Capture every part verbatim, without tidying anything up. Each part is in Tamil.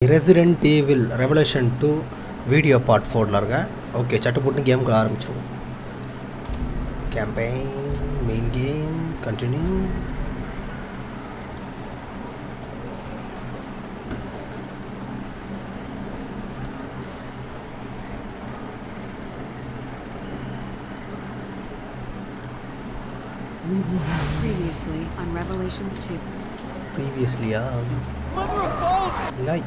Resident Evil Revelation two video part four ல இருக்கேன். ஓகே சட்டு போட்டு கேம்க்கு ஆரம்பிச்சிருவோம். Campaign main game continue. Previously on Revelations two. Previously, yeah. Mother of balls! Like.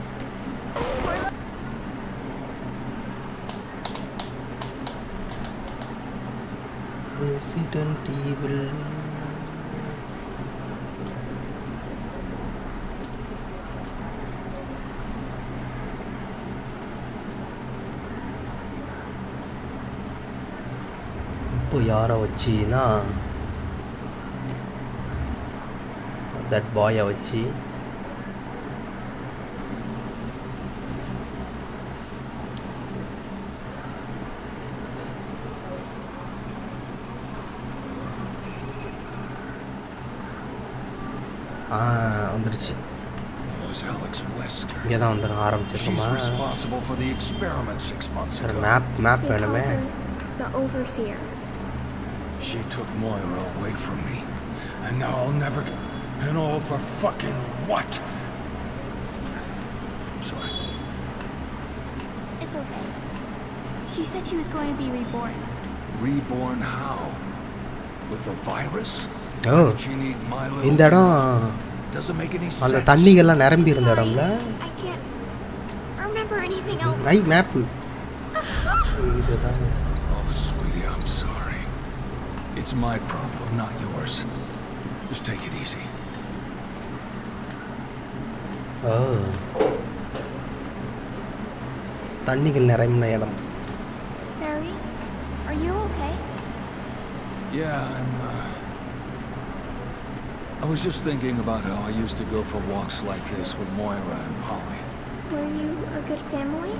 Resident Evil. இப்போ யாரை வச்சினா that boy வச்சி ஆ வந்துருச்சு. இதான் வந்து ஆரம்பிச்சிருக்கோமா? சார் மேப் மேப் வேணுமே. The overseer. She took Moira away from me, and now I'll never get. And all for fucking what? I'm sorry. It's okay. She said she was going to be reborn. Reborn how? With a virus? Oh. She need my little. இந்த இடம் doesn't make any sense. அந்த தண்ணிகள்லாம் நிரம்பி இருந்த இடம்ல. I can't remember anything else. ஐ மேப். இதுதான். Oh, sweetie, I'm sorry. It's my problem, not yours. Just take it easy. Oh. தண்ணிகள் நிறைந்த இடம். Barry, are you okay? Yeah, I'm uh, I was just thinking about how I used to go for walks like this with Moira and Polly. Were you a good family?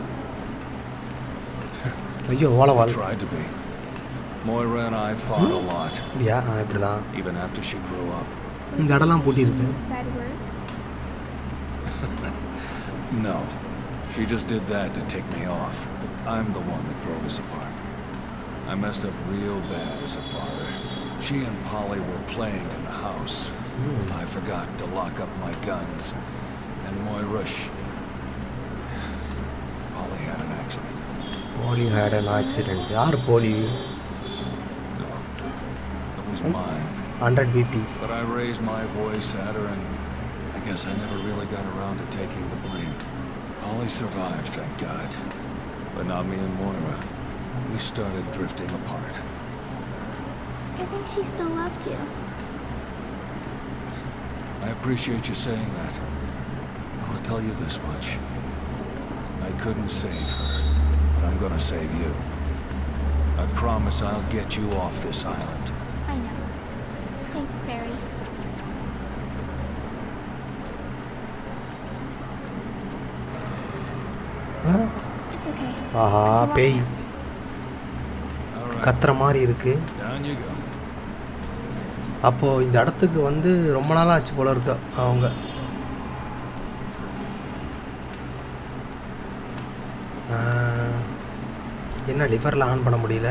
ஐயோ வாளவாள். Tried to be. Moira and I fought a lot. யா இப்படிதான். Even after she grew up. இந்த இடம்லாம் பூட்டி இருக்கு. Bad words? No. She just did that to take me off. I'm the one that drove us apart. I messed up real bad as a father. She and Polly were playing in the house. Mm. I forgot to lock up my guns. And Moira, Polly had an accident. Polly had an accident. Yaar Polly? No. It was hmm? mine. one hundred B P. But I raised my voice at her and I guess I never really got around to taking the blame. Polly survived, thank God. But not me and Moira. We started drifting apart. I think she still loved you. I appreciate you saying that. I'll tell you this much. I couldn't save her, but I'm gonna save you. I promise I'll get you off this island. I know. Thanks, Barry. Huh? It's okay. ஆஹா பேய் கத்துற மாதிரி இருக்கு. Down you go. அப்போ இந்த இடத்துக்கு வந்து ரொம்ப நாளா ஆச்சு போல இருக்கு அவங்க. என்ன லிவர்ல ஆன் பண்ண முடியல.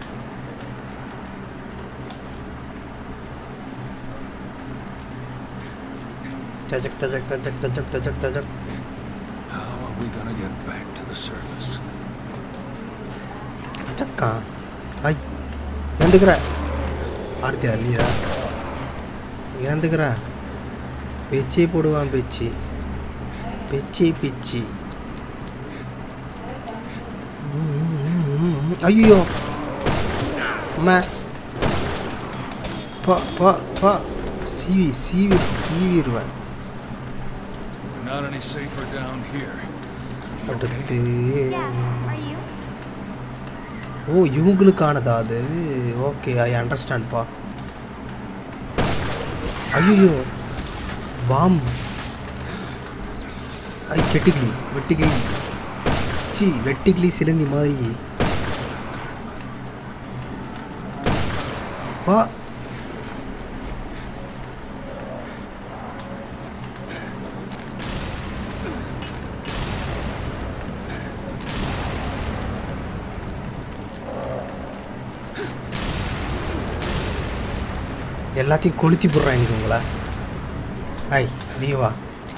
டஜக் டஜக் டஜக் டஜக் டஜக் டஜக். How are we gonna get back to the surface? அச்சக்கா ஐ ஏந்துக்கிற ஆர்த்தியா நீதா ஏந்துக்கிற பிச்சி போடுவான் பிச்சி பிச்சி பிச்சி. ஐயோ அம்மா பா பா பா சீவி சீவி சீவிடுவேன். Not any safer down here. அடுத்து Yeah, are you? ஓ இவங்களுக்கானதா அது? ஓகே ஐ அண்டர்ஸ்டாண்ட்ப்பா. ஐயோ பாம் ஐ கெட்டிகிளி வெட்டிகிளி சி வெட்டிகிளி சிலந்தி மாதிரி வா. எல்லாத்தையும் கொளுத்தி போடுறான் இன்னைக்கு உங்களை. ஐய் நீ வா.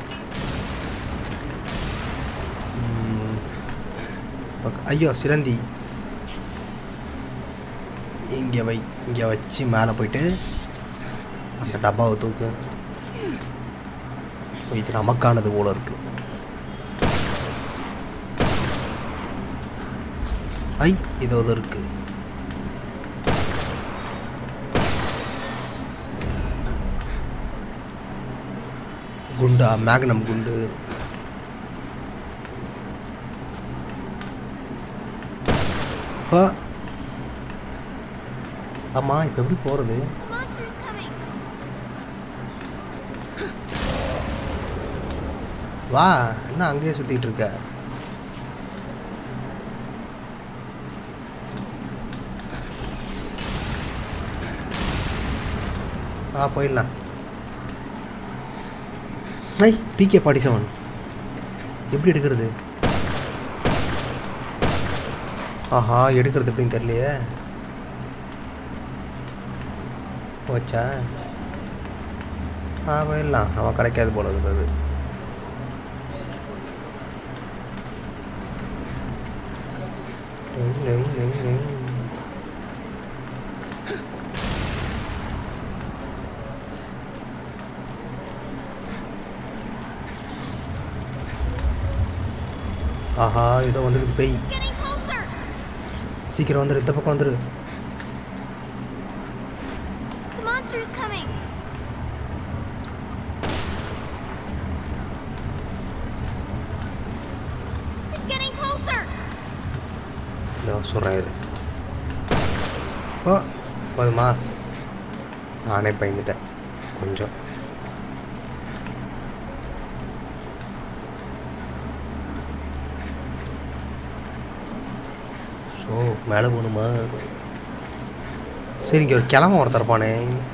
ஐயோ சிலந்தி. இங்கே வை. இங்கே வச்சு மேலே போயிட்டு அந்த டப்பாவை தூக்கு. இது நமக்கானது போல இருக்கு. ஐ இதோ இருக்கு. குண்டா மேக்னம் குண்டு. ஆமா இப்போ எப்படி போறது? வா என்ன அங்கேயே சுத்திட்டு இருக்க? ஆ போயிடலாம். ஐ பிகே ஃபார்ட்டி செவன் எப்படி எடுக்கிறது? ஆஹா எடுக்கிறது எப்படின்னு தெரியலையே. போச்சா? ஆ போயிடலாம். அவன் கிடைக்காது போல இருக்குது அது. ஆஹா இதோ வந்துருக்கு பேய். சீக்கிரம் வந்துரு. இந்த பக்கம் வந்துரு. சொல்கிறேன். ஓ போதுமா? நானே பயந்துட்டேன் கொஞ்சம். ஸோ மேலே போகணுமா? சரி இங்கே ஒரு கிளம்ப ஒருத்தரப்பானே.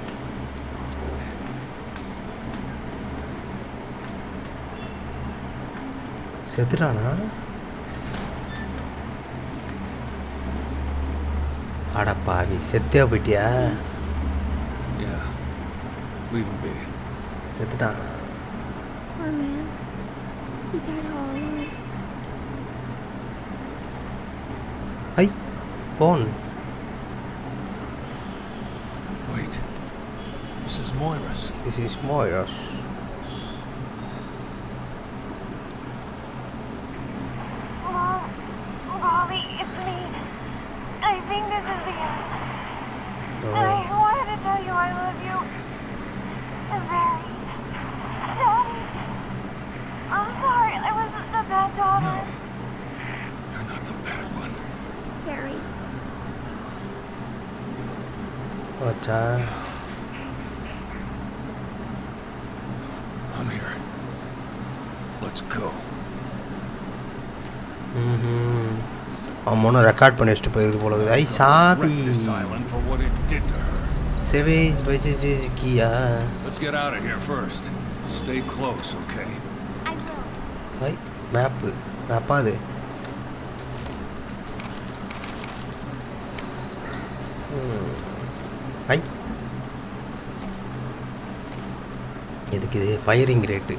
செத்துட்டானா? அட பாவி செத்தியா போயிட்டியா? செத்துட்டான். ஐ போன். Wait. This is Moira's. This is Moira's. अच्छा I'm here. Let's go. हम्म अम्मोनो रिकॉर्ड பண்ணி வச்சிட்டு போயிருக்கு போல இருக்கு. ஐ சாவி சேவேஜ் பைஜேஜ் கியா. Let's get out of here first. Stay close, okay? I will. ஐ மேப் மேப் அது. ஐ இதுக்கு இது firing rate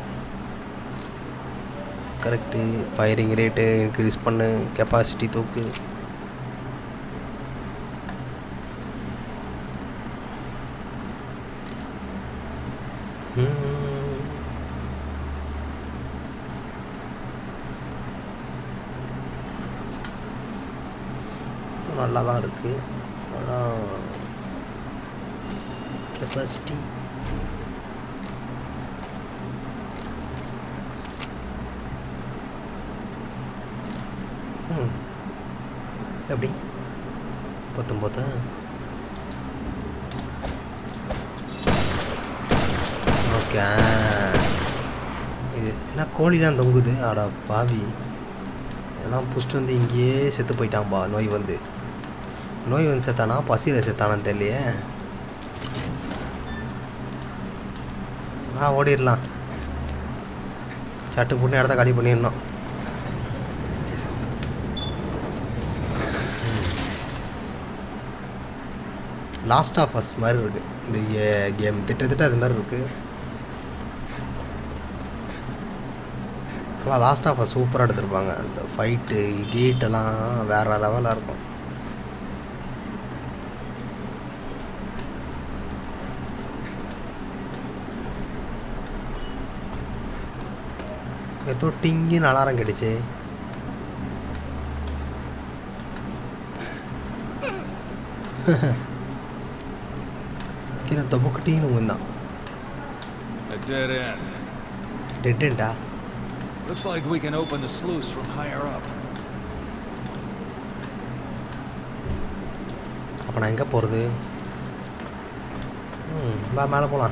correct. Firing rate increase பண்ணு. கெப்பாசிட்டி தூக்கு. நல்லா தான் இருக்குது. ஆனால் கெப்பாசிட்டி ம் எப்படி பத்தொம்போதா? ஓகே இது என்ன கோழி தான் தொங்குது. ஆடா பாவி எல்லாம் புஷ்ட்டு வந்து இங்கேயே செத்து போயிட்டான்பா. நோய் வந்து நோய் வந்து செத்தானா பசியில் செத்தானான்னு தெரியலையே. ஆ ஓடிடலாம். சட்டு போட்டு இடத்த காலி பண்ணிடணும். லாஸ்ட் ஆஃப் அஸ் மாதிரி இருக்குது. இந்த கேம் திட்டத்திட்ட அது மாதிரி இருக்குது. ஆனால் லாஸ்ட் ஆஃப் சூப்பராக எடுத்திருப்பாங்க. அந்த ஃபைட்டு கேட்டெல்லாம் வேறு லெவலாக இருக்கும். ஏதோ டிங்கின்னு அலாரம் கிடைச்சு கீழே தொபக்குட்டின்னு உங்க டெட் எண்டா. Looks like we can open the sluice from higher up. அப்போ நான் எங்கே போகிறது? ம் வா மேலே போகலாம்.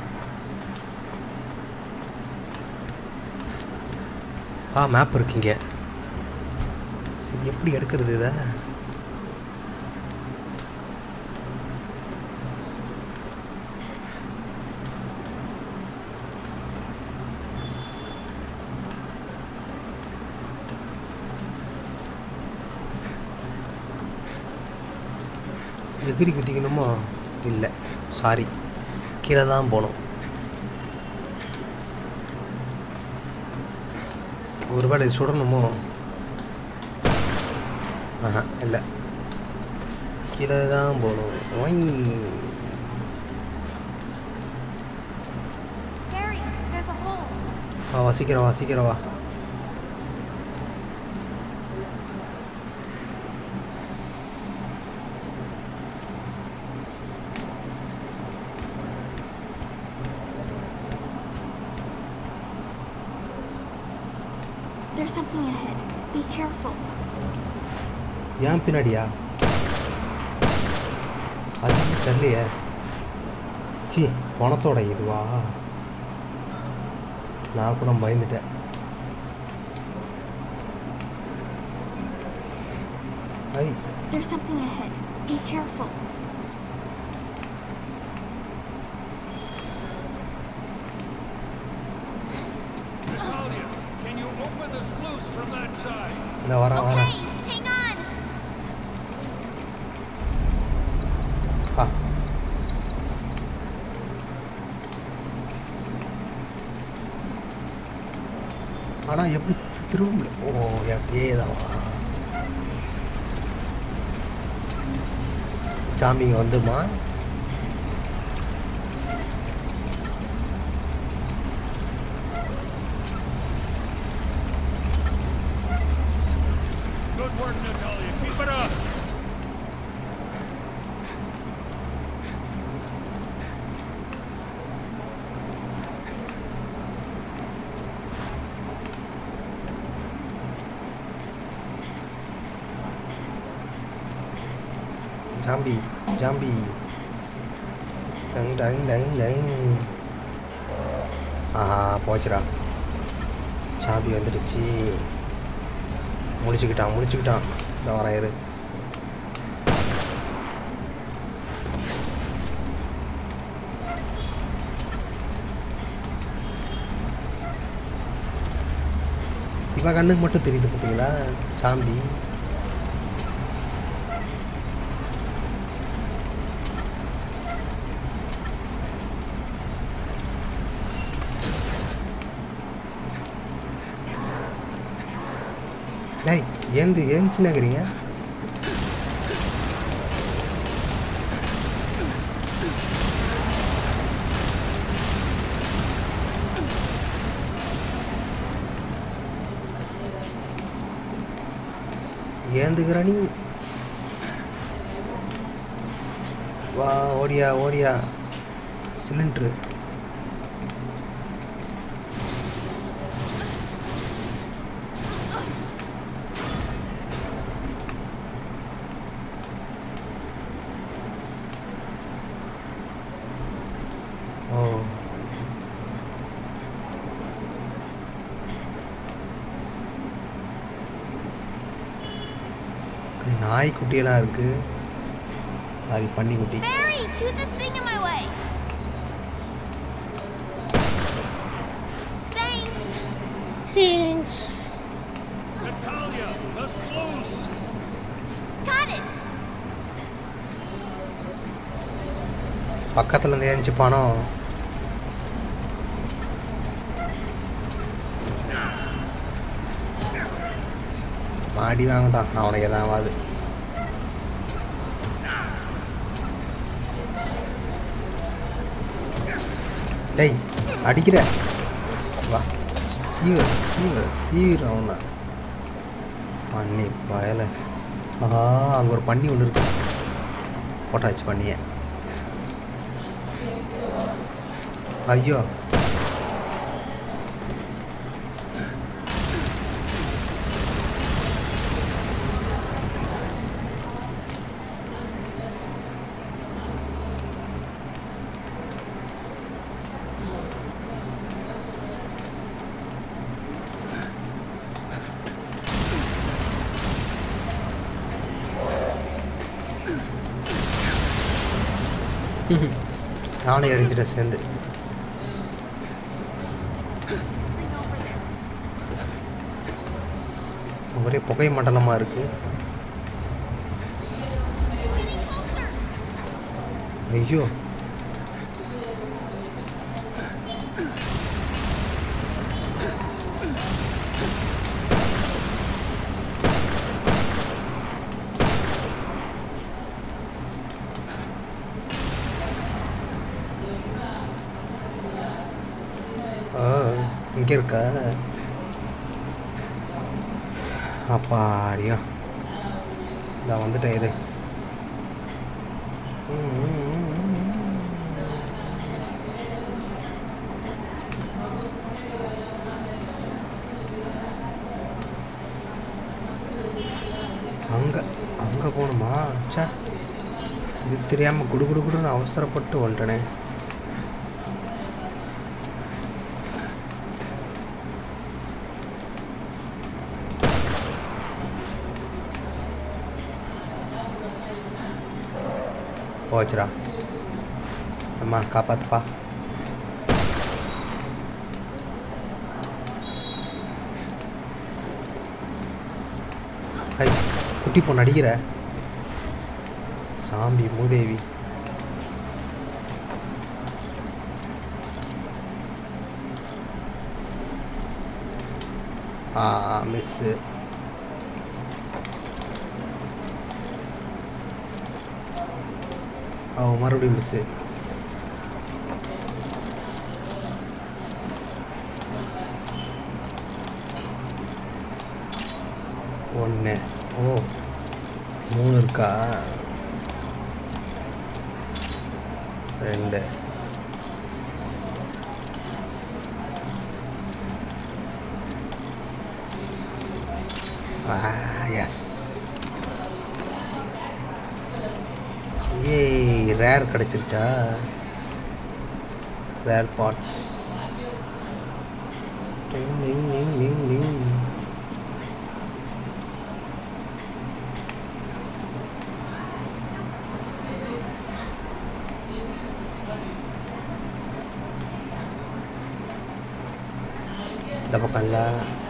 ஆ மேப் இருக்குங்க. சரி எப்படி எடுக்கிறது இதை? எகிரி குதிக்கணுமா? இல்லை சாரி, கீழே தான் போகணும். ஒரு வேளை சுடணுமோ? ஆஹா இல்லை, கீழே தான் போகணும். ஒய் வா வா சீக்கிரம் வா சீக்கிரம் வா. There's something ahead. Be careful. ஏன் பின்னாடியா? அது தெரியலையே. சி பணத்தோட இதுவா? நான் கூட பயந்துட்டேன். ஐ There's something ahead. Be careful. இந்த வரேன் வரேன். Hang on. ஆ ஆனால் எப்படி திரும்ப? ஓ ஏ தான் சாமிங்க வந்துடுமா? Good work, Natalia. Keep it up. Zombie zombie டங் டங் டங் டங். ஆஹா போச்சுடா, ஜாம்பி வந்துடுச்சு. முடிச்சுக்கிட்டான் முடிச்சுக்கிட்டான். இந்த வரேன் இரு. இவன் கண்ணுக்கு மட்டும் தெரியுது பார்த்தீங்களா சாம்பி. ஏய் ஏந்து ஏந்துச்சுன்னாக்கிறீங்க? ஏந்துக்கிறா நீ? வா ஓடியா ஓடியா. சிலிண்ட்ரு ஓ நாய்க்குட்டியெல்லாம் இருக்கு. சாரி பன்னிக்குட்டி. Mary, shoot this thing in my way. Thanks. Thanks. Natalia, the sluice. Got it. பக்கத்துலேருந்து ஏஞ்சிப்பானோ? மாடி வாங்கட்டான் அவனுக்கு எதாவது ஆகாது. டேய் அடிக்கிற வா சீவர சீவர சீவிர அவனை பண்ணி பயலை. ஆஹா அங்கே ஒரு பண்ணி ஒன்று இருக்கு. போட்டாச்சு பண்ணிய. ஐயோ நானும் எரிஞ்சிட்டேன் சேர்ந்து. ஒரே புகை மண்டலமாக இருக்கு. ஐயோ இங்கே இருக்கா? அப்பாடியா நான் வந்துட்டேன் இரு. அங்கே அங்கே போகணுமா? சே இது தெரியாமல் குடு குடு குடுன்னு அவசரப்பட்டு வந்துட்டனே. போச்சுடா. அம்மா காப்பாத்துப்பா. ஐ குட்டி பொண்ணு அடிக்கிற சாம்பி மூதேவி. ஆ மிஸ்ஸு. ஓ மறுபடியும் மிஸ்ஸு. ஒன்று. ஓ மூணு இருக்கா? ரெண்டு. எஸ் ஏய் ரேர் கிடச்சிருச்சா? Rare parts. நிங் நிங் நிங் நிங். இந்த பக்கம் இல்லை.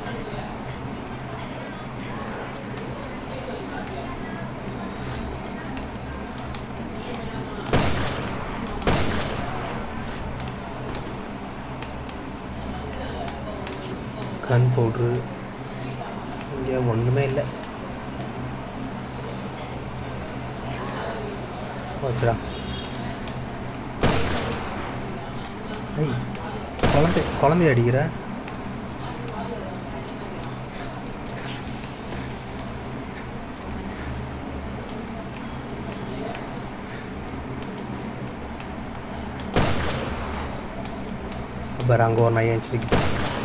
கன் பவுட்ரு இங்கே ஒன்றுமே இல்லை. போச்சுடா. ஐ குழந்தை குழந்தைய அடிக்கிற. அப்புறம் அங்கே ஒரு நாய் நிற்கிது.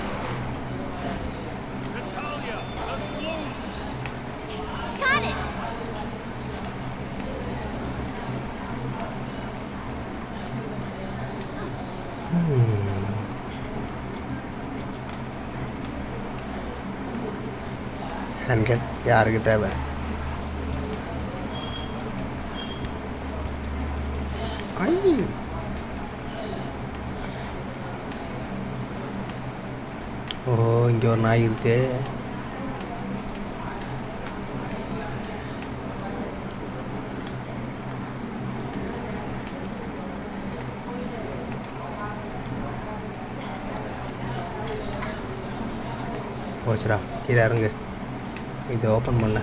ஹேண்ட்கட் யாருக்கு தேவை? ஐ ஓ இங்கே ஒரு நாய் இருக்கு. போச்சுடா கீழே இறங்கு இதை ஓப்பன் பண்ண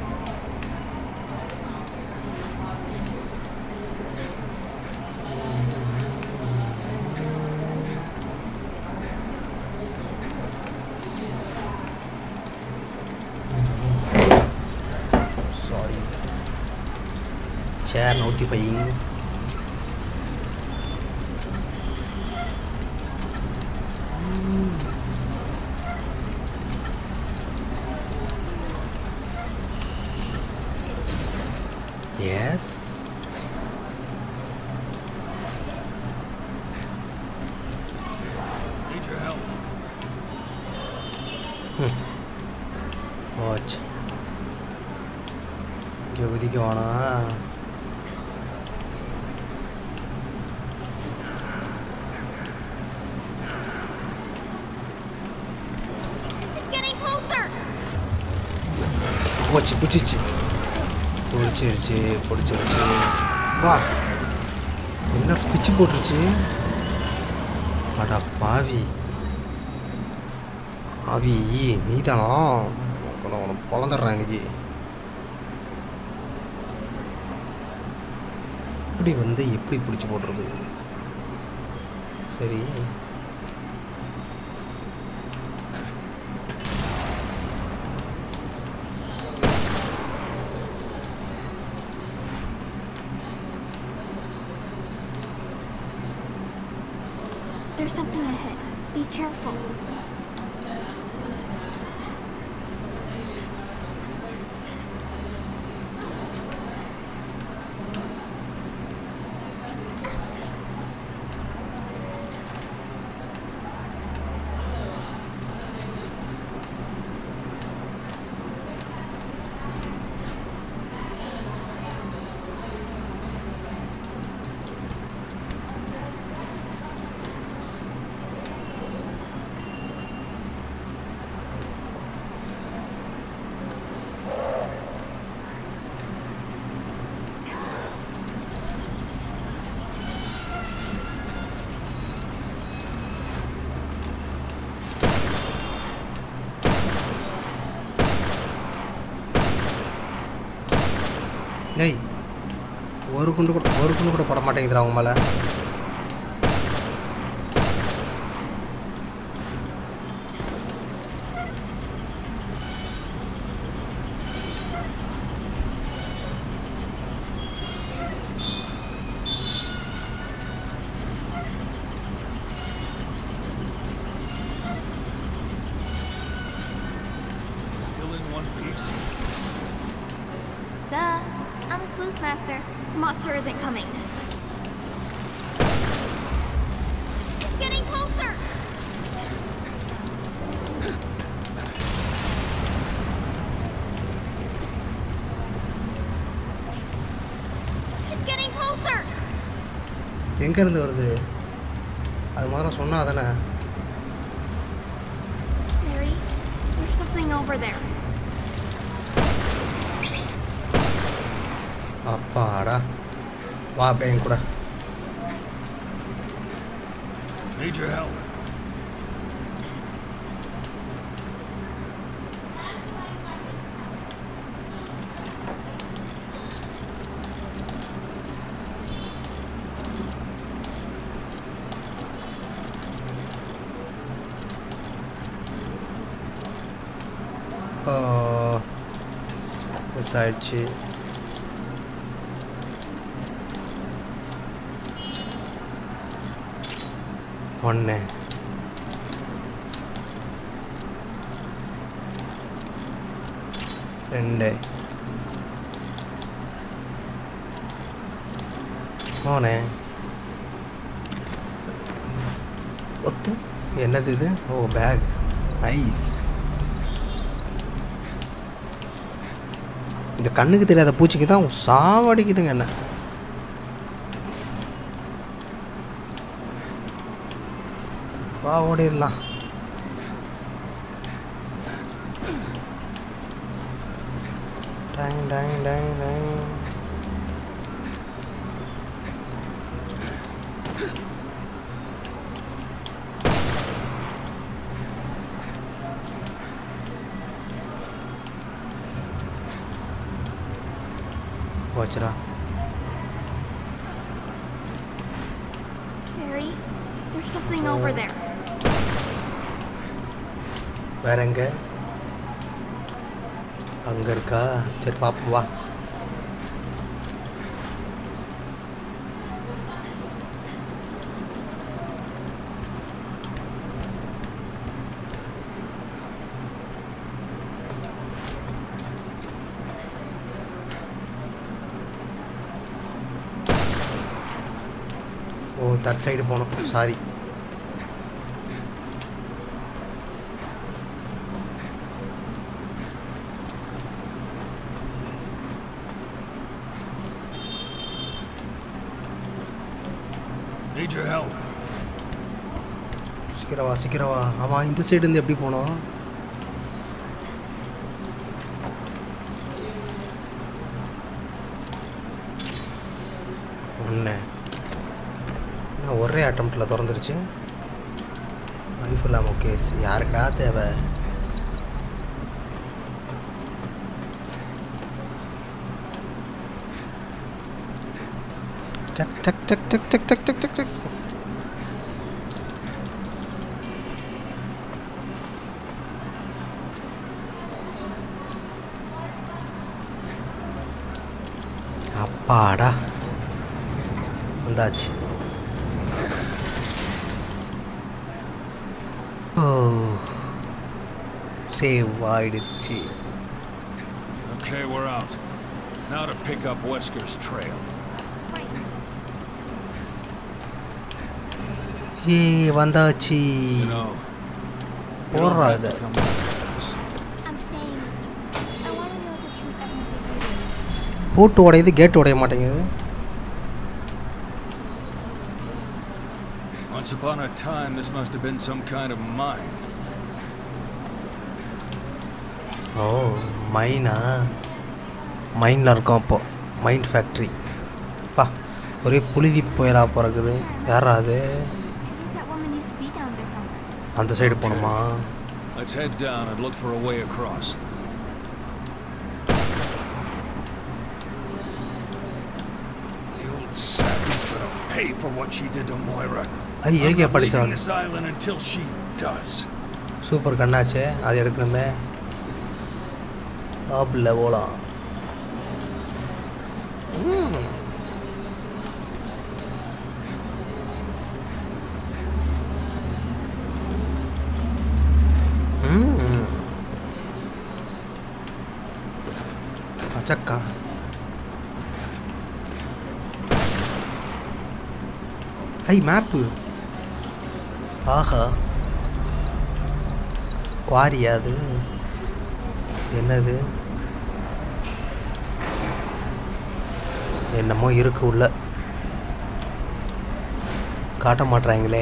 சாரி சேர் notifying Yes. Need your help. Hmm. Watch. இங்கே குதிக்க வேணா It's getting closer. போச்சு குச்சிச்சு பிடிச்சிருச்சு பிடிச்சிருச்சு வா என்ன பிச்சு போட்டுருச்சு அடா பாவி பாவி நீ தானா உனக்கு பொழந்துடுறேன் இன்னைக்கு இப்படி வந்து எப்படி பிடிச்சி போட்டுருது சரி There's something ahead. Be careful. டேய் ஒரு குண்டு கூட ஒரு குண்டு கூட போட மாட்டேங்குதுடா அவங்க மேலே Still in one piece. Duh. I'm a sluice master. The monster isn't coming. It's getting closer. It's getting closer. எங்கேருந்து வருது அது முதல்ல சொன்னா தானே Mary, there's something over there. அப்பாடா வா அப்படியே என் கூட Need your help. மிஸ் ஆயிடுச்சு ஒன்று ரெண்டு மூணு ஒத்து என்னது இது ஓ பேக் நைஸ் இந்த கண்ணுக்கு தெரியாத பூச்சிக்கு தான் சாவடிக்குதுங்க என்ன வா ஓடிடலாம் டாங் டாங் டாங் டாங் போச்சுடா. Barry, there's something over there. வேற எங்க? அங்க இருக்கா? சரி பாப்போம் வா. ஓ தட் சைடு போகணும். சாரி. Need your help. சீக்கிரவா சீக்கிரவா. ஆமாம் இந்த சைடு இருந்து எப்படி போனோம்? ஒன்று ஒரே அட்டம்ப்டில் திறந்துருச்சு. லைஃப் இல்லாமல் கேஸ் யாருக்கடா தேவை? டக் டக் டக் டக் டக் டக் டக் டக் டக். அப்பாடா வந்தாச்சு. ஓ சேவ் ஆயிடுச்சு. Okay, we're out. Now to pick up Wesker's trail. ஏ வந்தாச்சு. You know, போடுறா இது. I'm staying with you. I want to know the truth as much as you do. பூட்டு உடையுது, கேட் உடைய மாட்டேங்குது. Once upon a time, this must have been some kind of mine. ஓ மைனா? மைனில் இருக்கோம் அப்போ. Mind factory. பா ஒரே புழுதி புயலாக பிறகுது. யாரா அது? I think that woman used to be down there somewhere. அந்த சைடு போகணுமா? Let's head down and look for a way across. The old savvy's gonna pay for what she did to Moira. I I'm ஏகே not படிச்சவன். leaving this island until she does. Super கண்ணாச்சே, அது எடுக்கணுமே. ஆப்பில் போகலாம். அச்சக்கா ஐ மேப்பு. ஆஹா குவாரியா அது? என்னது? என்னமோ இருக்கு உள்ள. காட்ட மாட்றாங்களே.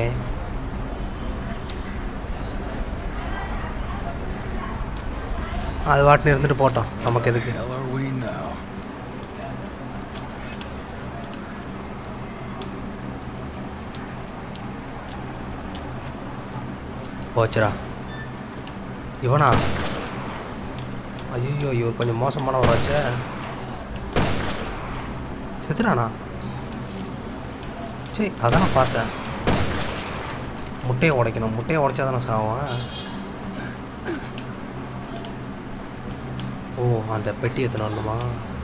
அது வாட்டின்னு இருந்துட்டு போட்டோம், நமக்கு எதுக்கு? Hell are we now? போச்சுடா. இவனா? ஐயோ இவர் கொஞ்சம் மோசமானவராச்சே. செத்துறானா? சரி அதான் பார்த்தேன். முட்டையை உடைக்கணும். முட்டையை உடைச்சா தானே சாவான். ஓ அந்த பெட்டி எத்தனை வரணுமா?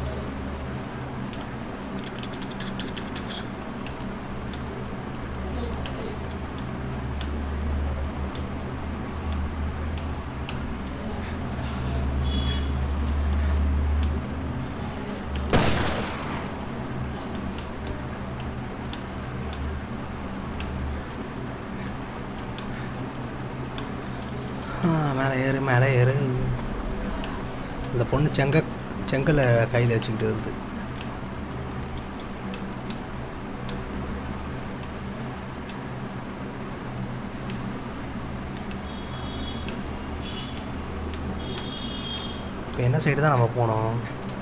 மேலே ஏறு மேலே ஏறு. இந்த பொண்ணு செங்க செங்கலை கையில் வச்சுக்கிட்டு வருது. இப்போ என்ன சைடு தான் நம்ம போனோம்?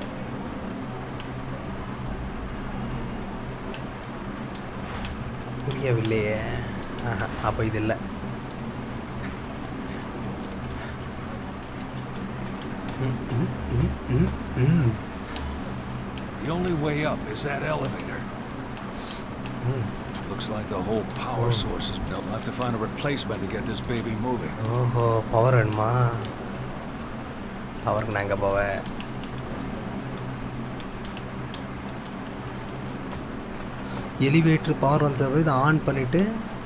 புரியவில்லையே. ஆஹா அப்போ இது இல்லை. The only way up is that elevator. Hmm. Looks like the whole power Oh. source is built. I'll have to find a replacement to get this baby moving. ஓஹோ பவர் வேணுமா? பவருக்கு நான் எங்கே போவேன்? எலிவேட்டர் பவர் வந்தது இதை ஆன் பண்ணிவிட்டு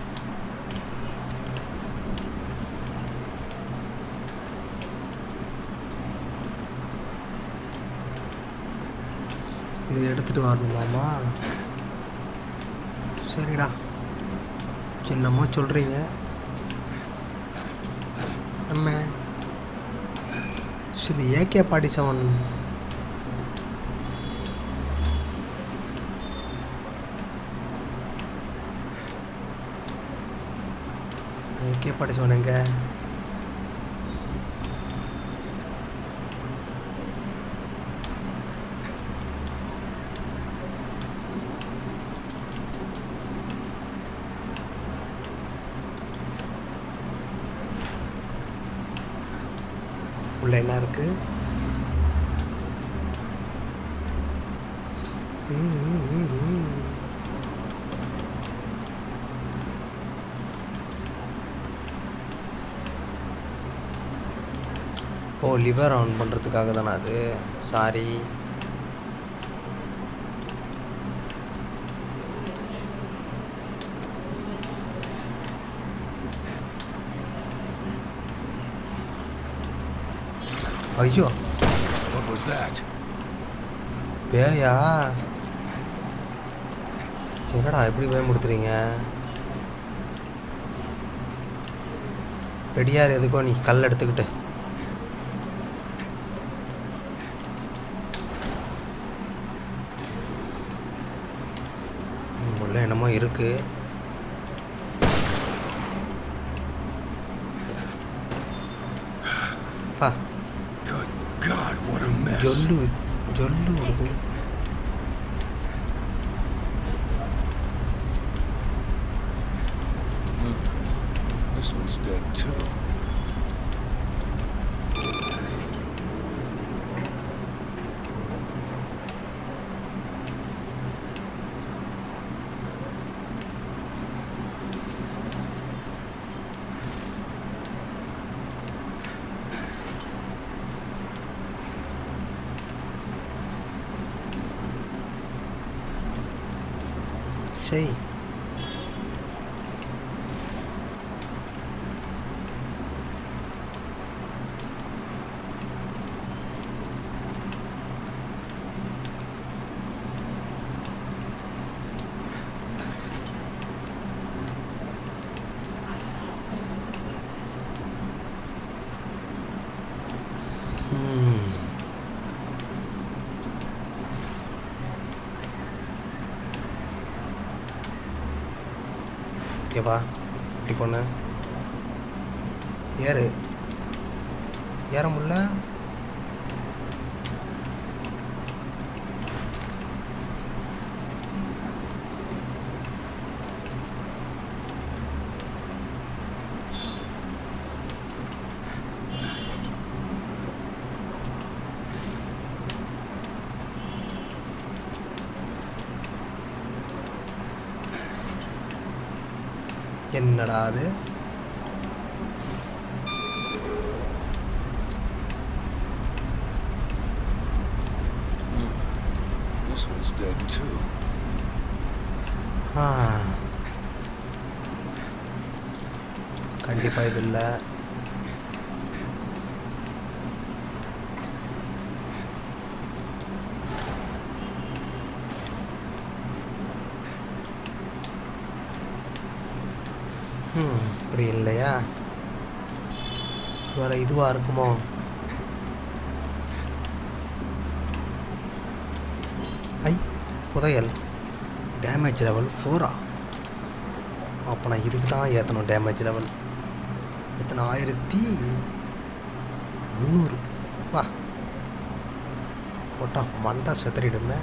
இதை எடுத்துகிட்டு வரணுமாமா? சரிடா, என்னமோ சொல்கிறீங்க. அம்மா இது AK forty seven AK forty seven எங்க? உள்ள என்ன இருக்கு? ஓ லிவர் ஆன் பண்ணுறதுக்காக தானே அது. சாரி. ஐயோ What was that? பேயா? என்னடா எப்படி பயமுடுத்துறீங்க? ரெடியார் எதுக்கோ நீ கல் எடுத்துக்கிட்டு. உள்ள என்னமோ இருக்கு. பா God, what a mess. ஜொல்லு ஜொல்லு வருது. This one's dead too. சரி ஓகேவா? இப்படி பொண்ணு ஏறு. ஏற முடியல. என்னடா அது? This one's dead too. ஆ கண்டிப்பாக இது இல்லை. ம் இப்படி இல்லையா? இவ்வளோ இதுவாக இருக்குமோ? ஐ புதையல். டேமேஜ் லெவல் ஃபோரா? அப்போ நான் இதுக்கு தான் ஏற்றணும். டேமேஜ் லெவல் எத்தனை? ஆயிரத்தி முந்நூறு. வா போட்டா மண்டா செத்தறிடுமே.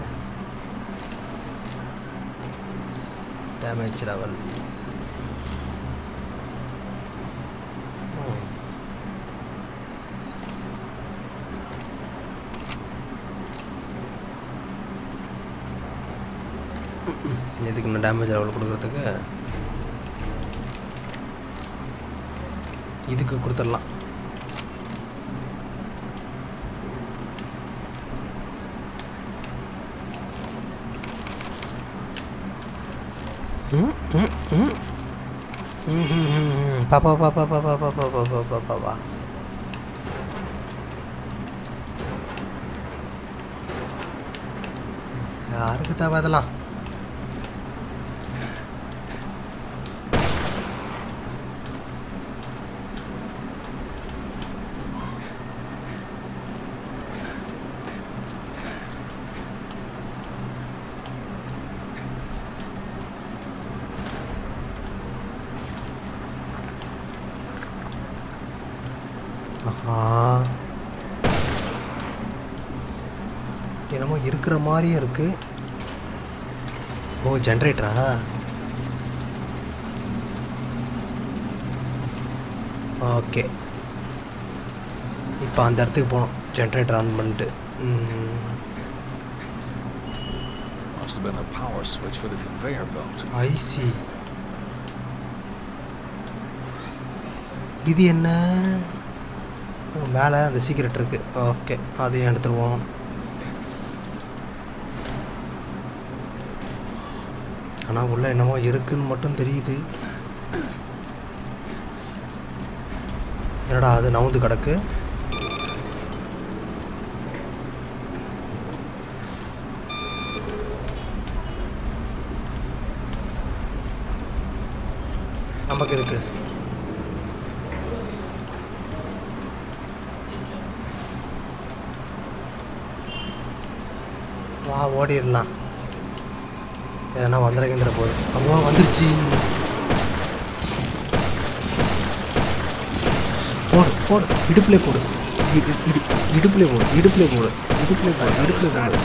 டேமேஜ் லெவல் எதுக்கு இன்னும் டேமேஜ் லெவல் கொடுக்குறதுக்கு இதுக்கு கொடுத்துடலாம். ம் ம் ம் ம் பாப்பா பாப்பா பாப்பா பாப்பா பாப்பா பாப்பா வா. யாருக்கு தேவை அதெல்லாம்? ஆஹா, என்னமோ இருக்கிற மாதிரியும் இருக்கு. ஓ ஜென்ரேட்டரா? ஓகே, இப்போ அந்த இடத்துக்கு போகணும். ஜென்ரேட்டர் ஆன் பண்ணிட்டு. Must have been a power switch for the conveyor belt. I see. இது என்ன? மேலே அந்த சீக்ரெட் இருக்குது. ஓகே, அதையும் எடுத்துருவோம். ஆனால் உள்ள என்னமோ இருக்குன்னு மட்டும் தெரியுது. என்னடா அது நவுந்து கிடக்கு? நமக்கு இருக்கு. வா ஓடிடலாம். எதனா வந்துடுங்கிற போது. அம்மா வந்துருச்சு. போடு போடு, இடுப்புலே போடு, இடுப்புலே போடு, இடுப்புலே போடு, இடுப்புலே போடு, இடுப்புலே போடு.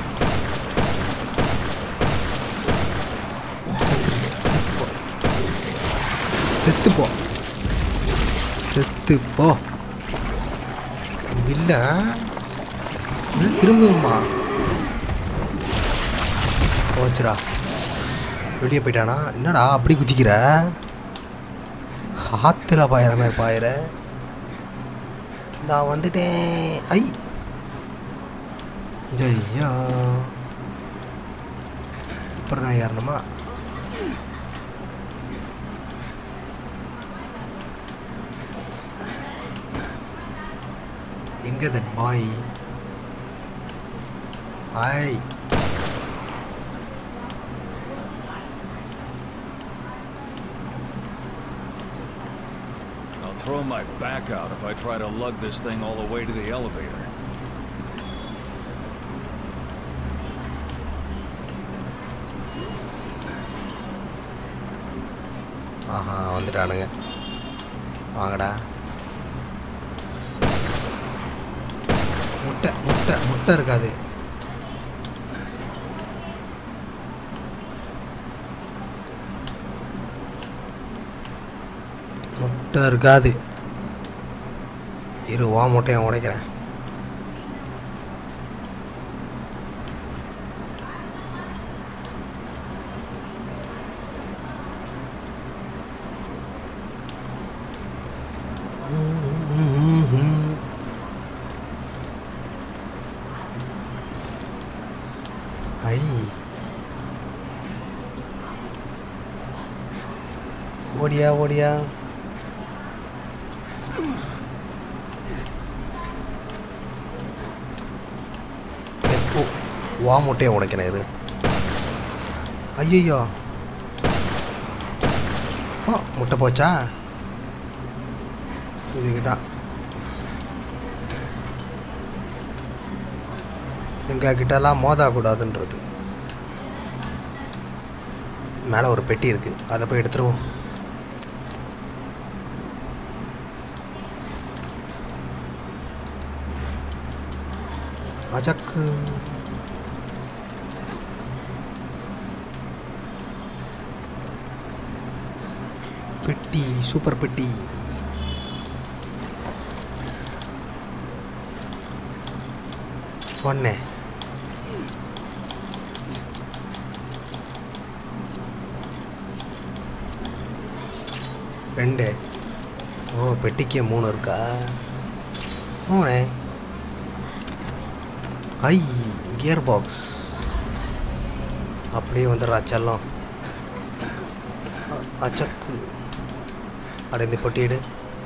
செத்துப்போ, செத்துப்போ. இல்லை திரும்புமா? போச்சுடா, வெளியே போயிட்டானா? என்னடா அப்படி குதிக்கிற? ஆற்றுல பாயிற மாதிரி பாயிற. நான் வந்துட்டேன். ஐ ஜய்யா, இப்படி தான் ஏறணுமா? எங்கே தட் பாய்? ஐ Throw my back out if I try to lug this thing all the way to the elevator. ஆஹா, வந்துட்டானுங்க. வாங்கடா. முட்டை முட்டை முட்டை இருக்காது. முட்டை இருக்காது. இரு, வா முட்டையை உடைக்கிறேன். ஐ ஓடியா ஓடியா. வா முட்டையை உடைக்கணும். இது ஐயோ, ஓ முட்டை போச்சா? இதுக்கு தான் எங்கள் கிட்டலாம் மோதக்கூடாதுன்றது. மேலே ஒரு பெட்டி இருக்குது, அதை போய் எடுத்துருவோம். அஜக்கு பெட்டி, சூப்பர் பெட்டி. ஒன்று ரெண்டு. ஓ பெட்டிக்கே மூணு இருக்கா? மூணு. ஐ கியர் பாக்ஸ் அப்படியே வந்துடுறா செல்லம். அச்சக்கு அடைந்து பொட்டிடு.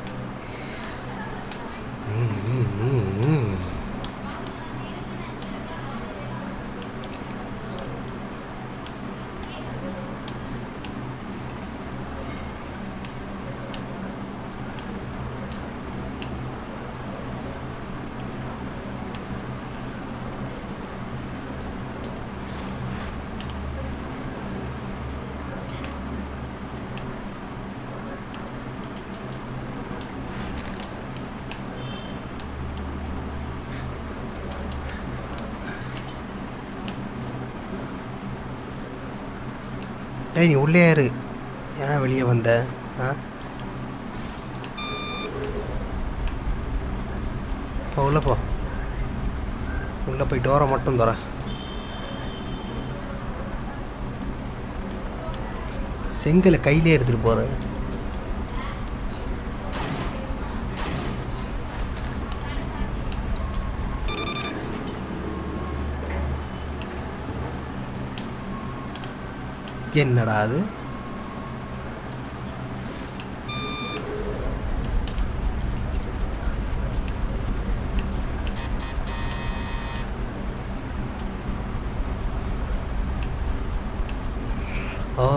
ஏய் நீ உள்ளே இரு, ஏன் வெளியே வந்த? ஆ போ உள்ளே போ. உள்ளே போய் டோரை மட்டும் தர. செங்கலை கையிலே எடுத்துகிட்டு போகிற. என்னடா அது? ஓ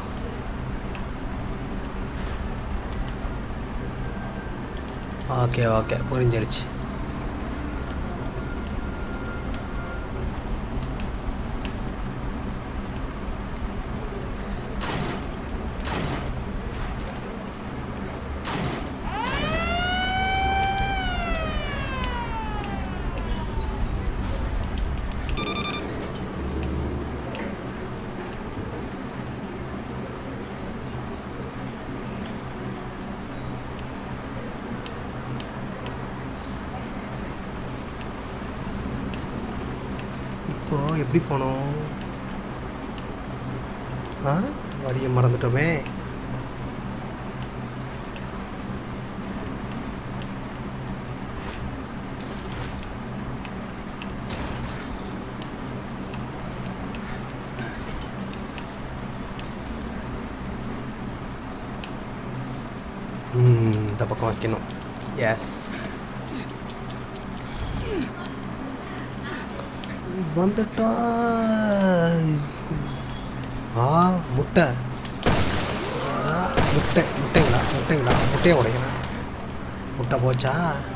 ஓகே ஓகே புரிஞ்சிருச்சு. இப்போ எப்படி போனோம்? ஆ வழியை மறந்துட்டோமே. ம் இந்த பக்கம் வைக்கணும். எஸ் வந்துட்டா. ஆ முட்டை முட்டை முட்டைங்களா முட்டைங்களா முட்டையை உடைக்கிறேன். முட்டை போச்சா?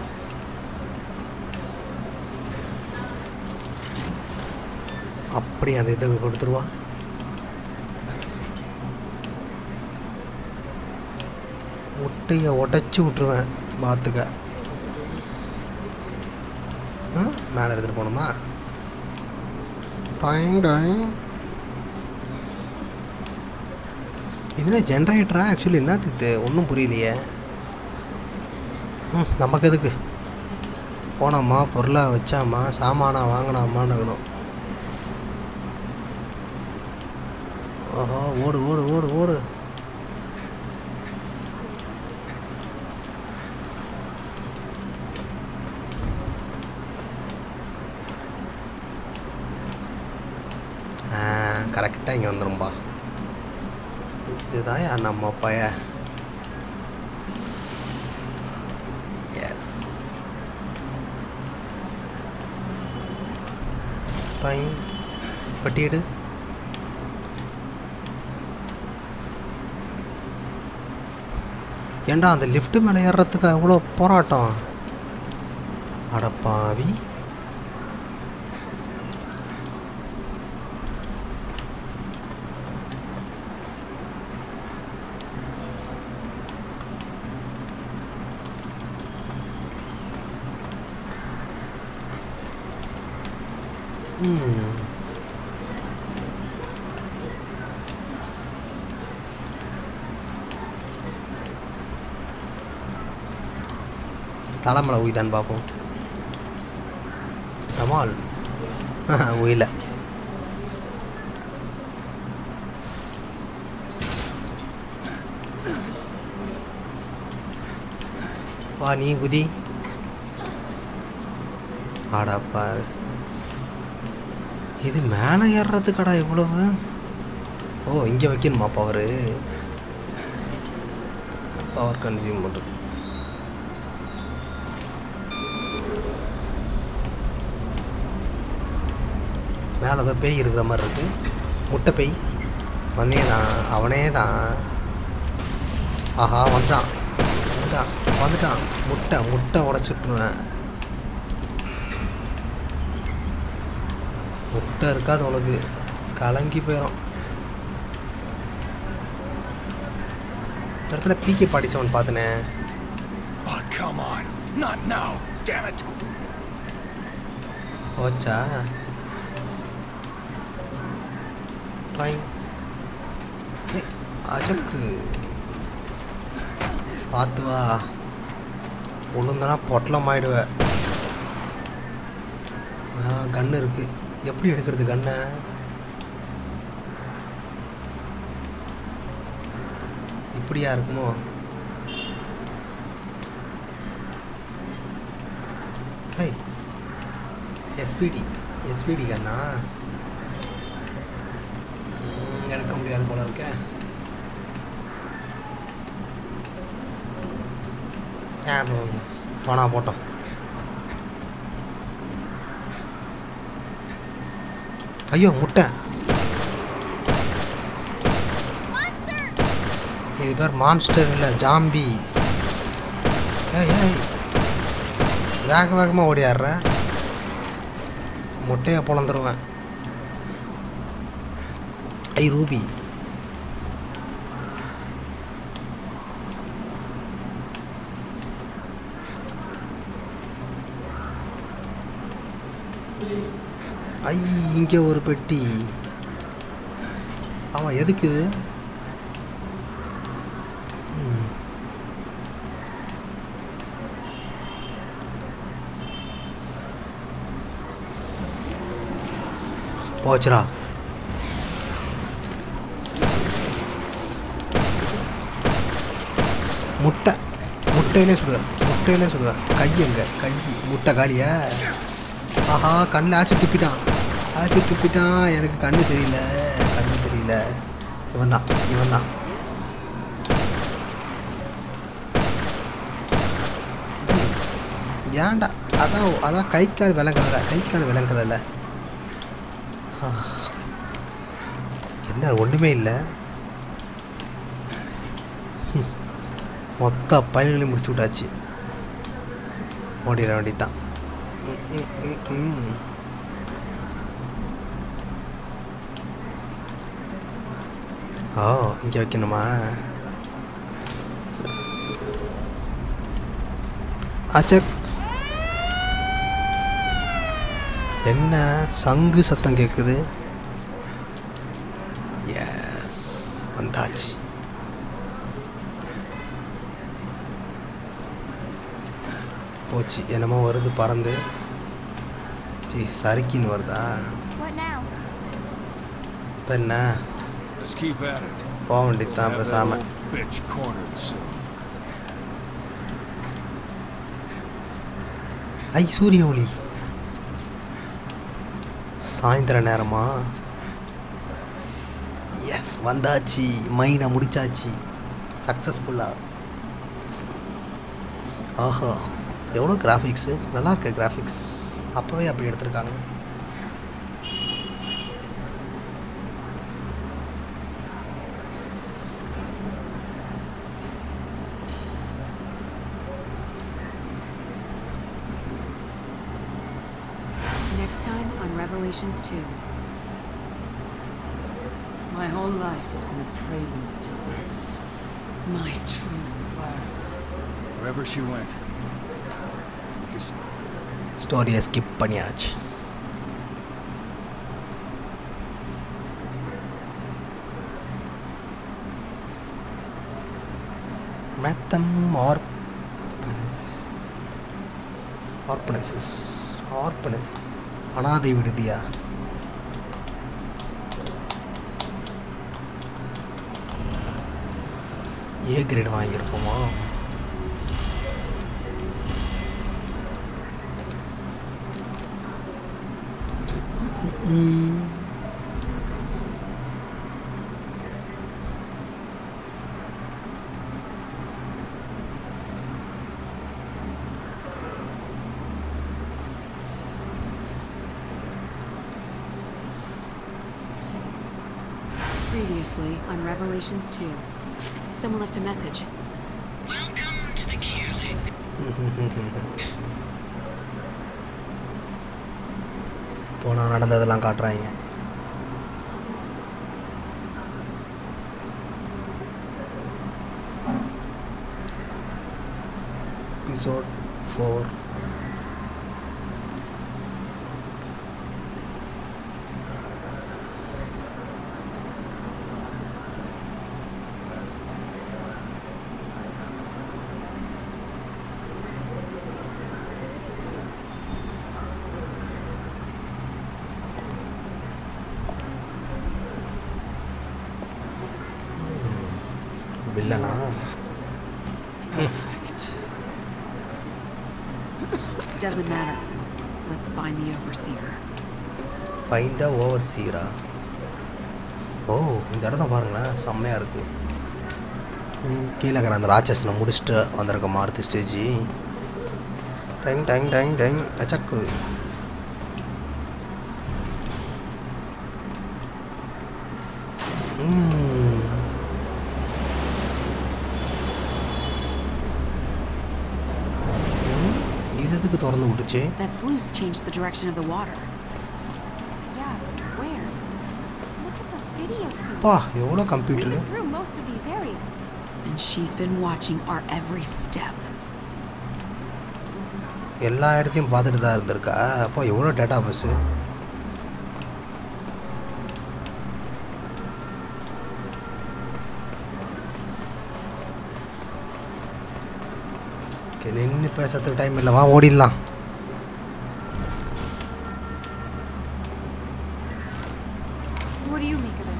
அப்படி அந்த இதை கொடுத்துருவா. முட்டையை உடைச்சி விட்ருவேன் பார்த்துக்க. மேலே எடுத்துகிட்டு போகணுமா? டாயிங் டாயிங். இதில் ஜென்ரேட்டரா? ஆக்சுவலி என்ன இது ஒன்றும் புரியலையே. ம் நமக்கு எதுக்கு? போனோமா பொருளை வச்சாமா சாமானா வாங்கினாமான்னு இருக்கணும். ஓஹோ ஓடு ஓடு ஓடு ஓடு. கரெக்டாக இங்கே வந்துடும்பா. இதுதான் யார் நம்ம பைய. எஸ் டைம் பட்டியடு. ஏண்டா அந்த லிஃப்ட் மேலே ஏறுறதுக்கு அவ்வளோ போராட்டம்? அடப்பாவி. தலைமலை உயிதான் பார்ப்போம். கமால் உயில. வா நீ குதி. ஆடாப்பா இது மேலே ஏறுறதுக்கடா இவ்வளவு. ஓ இங்கே வைக்கணுமா பவரு? பவர் கன்சியூம் பண்ணுறது. மேலே ஏதோ பேய் இருக்கிற மாதிரி இருக்கு. முட்டை பேய் வந்தே தான், அவனே தான். ஆஹா வந்துட்டான் வந்துட்டான் வந்துட்டான். முட்டை முட்டை உடச்சுட்ருவேன். முட்டை இருக்காது உனக்கு, கலங்கி போயிடும். இடத்துல பிகே பாட்டி செவன் பார்த்தனே. Oh, come on. Not now. Damn it. போச்சா? ட்ராயிங் அஜக்கு பார்த்து வா, ஒழுங்கனா பொட்டலம் ஆயிடுவேன். ஆ கன்று இருக்குது. எப்படி எடுக்கிறது கண்ணை? இப்படியா இருக்குமோ? ஹை எஸ்பிடி எஸ்பிடி கண்ணா எடுக்க முடியாது போல இருக்க. போனா போட்டோம். ஐயோ முட்டை. இது பேர் மான்ஸ்டர் இல்லை ஜாம்பி. ஏய் ஏய் வேக வேகமாக ஓடியாடுற. முட்டையை பொழந்துருவேன். ஐ ரூபி ஐ இங்கே ஒரு பெட்டி. ஆமாம் எதுக்கு இது? போச்சுரா. முட்டை முட்டையிலே சுடுவேன் முட்டையிலே சுடுவேன். கை எங்க கை? முட்டை காலியா? ஆஹா கண்ணில் ஆசி துப்பிட்டான் ஆசி துப்பிட்டான். எனக்கு கண்ணு தெரியல கண்ணு தெரியல. இவன் தான் இவன் தான். ஏன்டா அதான் அதான் கை கால் விளங்கல கை கால் விளங்கல. என்ன ஒன்றுமே இல்லை. மொத்த பயன்களையும் முடிச்சு விட்டாச்சு. ஓடிட வேண்டியதான். ஓ இங்கே வைக்கணுமா? ஆச்சா என்ன சங்கு சத்தம் கேட்குது? எஸ் வந்தாச்சு. போச்சு என்னமோ வருது பறந்து. சி சறுக்கின்னு வருதா? இப்போ என்ன போக வேண்டியதான் பேசாம. ஐ சூரிய ஒளி. சாயந்தர நேரமா? எஸ் வந்தாச்சு. மைனை முடிச்சாச்சு சக்ஸஸ்ஃபுல்லாக. ஆஹா எவ்வளோ கிராஃபிக்ஸு நல்லா இருக்க. கிராஃபிக்ஸ் அப்போவே அப்படி எடுத்திருக்கானுங்க. Next time on Revelations two. My whole life has been a prelude to this. My true worth. Wherever she went. ஸ்டோரியை ஸ்கிப் பண்ணியாச்சு. மேத்தம் ஆர்பனசஸ் ஆர்பனசஸ் அனாதை விடுதியா? ஏ கிரேட் வாங்கியிருப்போமா? Previously on Revelations two. Someone left a message. Welcome to the Kirlick. போனா நடந்ததெல்லாம் காட்டுறாங்க. Episode four. வில்லனா? Perfect. Doesn't matter. Let's find the overseer. Find the ஓவர்சீரா? ஓ, இந்த இடத்த பாருங்களேன், செம்மையாக இருக்குது. கீழே இருக்கிற அந்த ராட்சசனை முடிச்சுட்டு வந்திருக்க மாறுது ஸ்டேஜி. டைங் டைங் டைங் டைங் அச்சக்கு. இதுக்கு திறந்து விட்டுச்சு. That sluice changed the direction of the water. Yeah, where? Look at the video feed. பா, எவ்வளோ We've computer. been through most of these areas. And she's been watching our every step. எல்லா இடத்தையும் பார்த்துட்டு தான் இருந்திருக்கா. அப்போ எவ்வளோ டேட்டா பஸ்ஸு. நின்று பேசுறதுக்கு டைம் இல்லைவா, ஓடிடலாம். What do you make of it?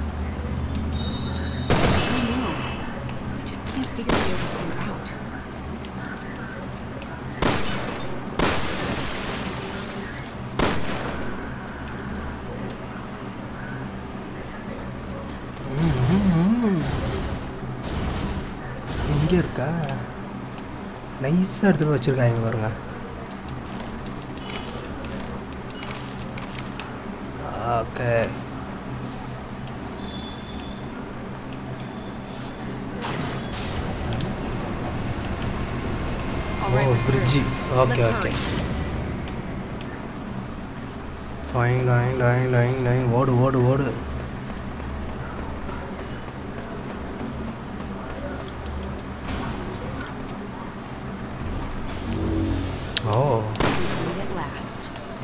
I don't know. I just can't figure the overseer out. எங்கே இருக்கா? நைஸாக எடுத்துகிட்டு வச்சுருக்காங்க பாருங்க. ஓகே, ஓ பிரிட்ஜி. Okay okay. டாயிங் டாயிங் டாயிங் டாயிங் டாயிங். ஓடு ஓடு ஓடு. At last.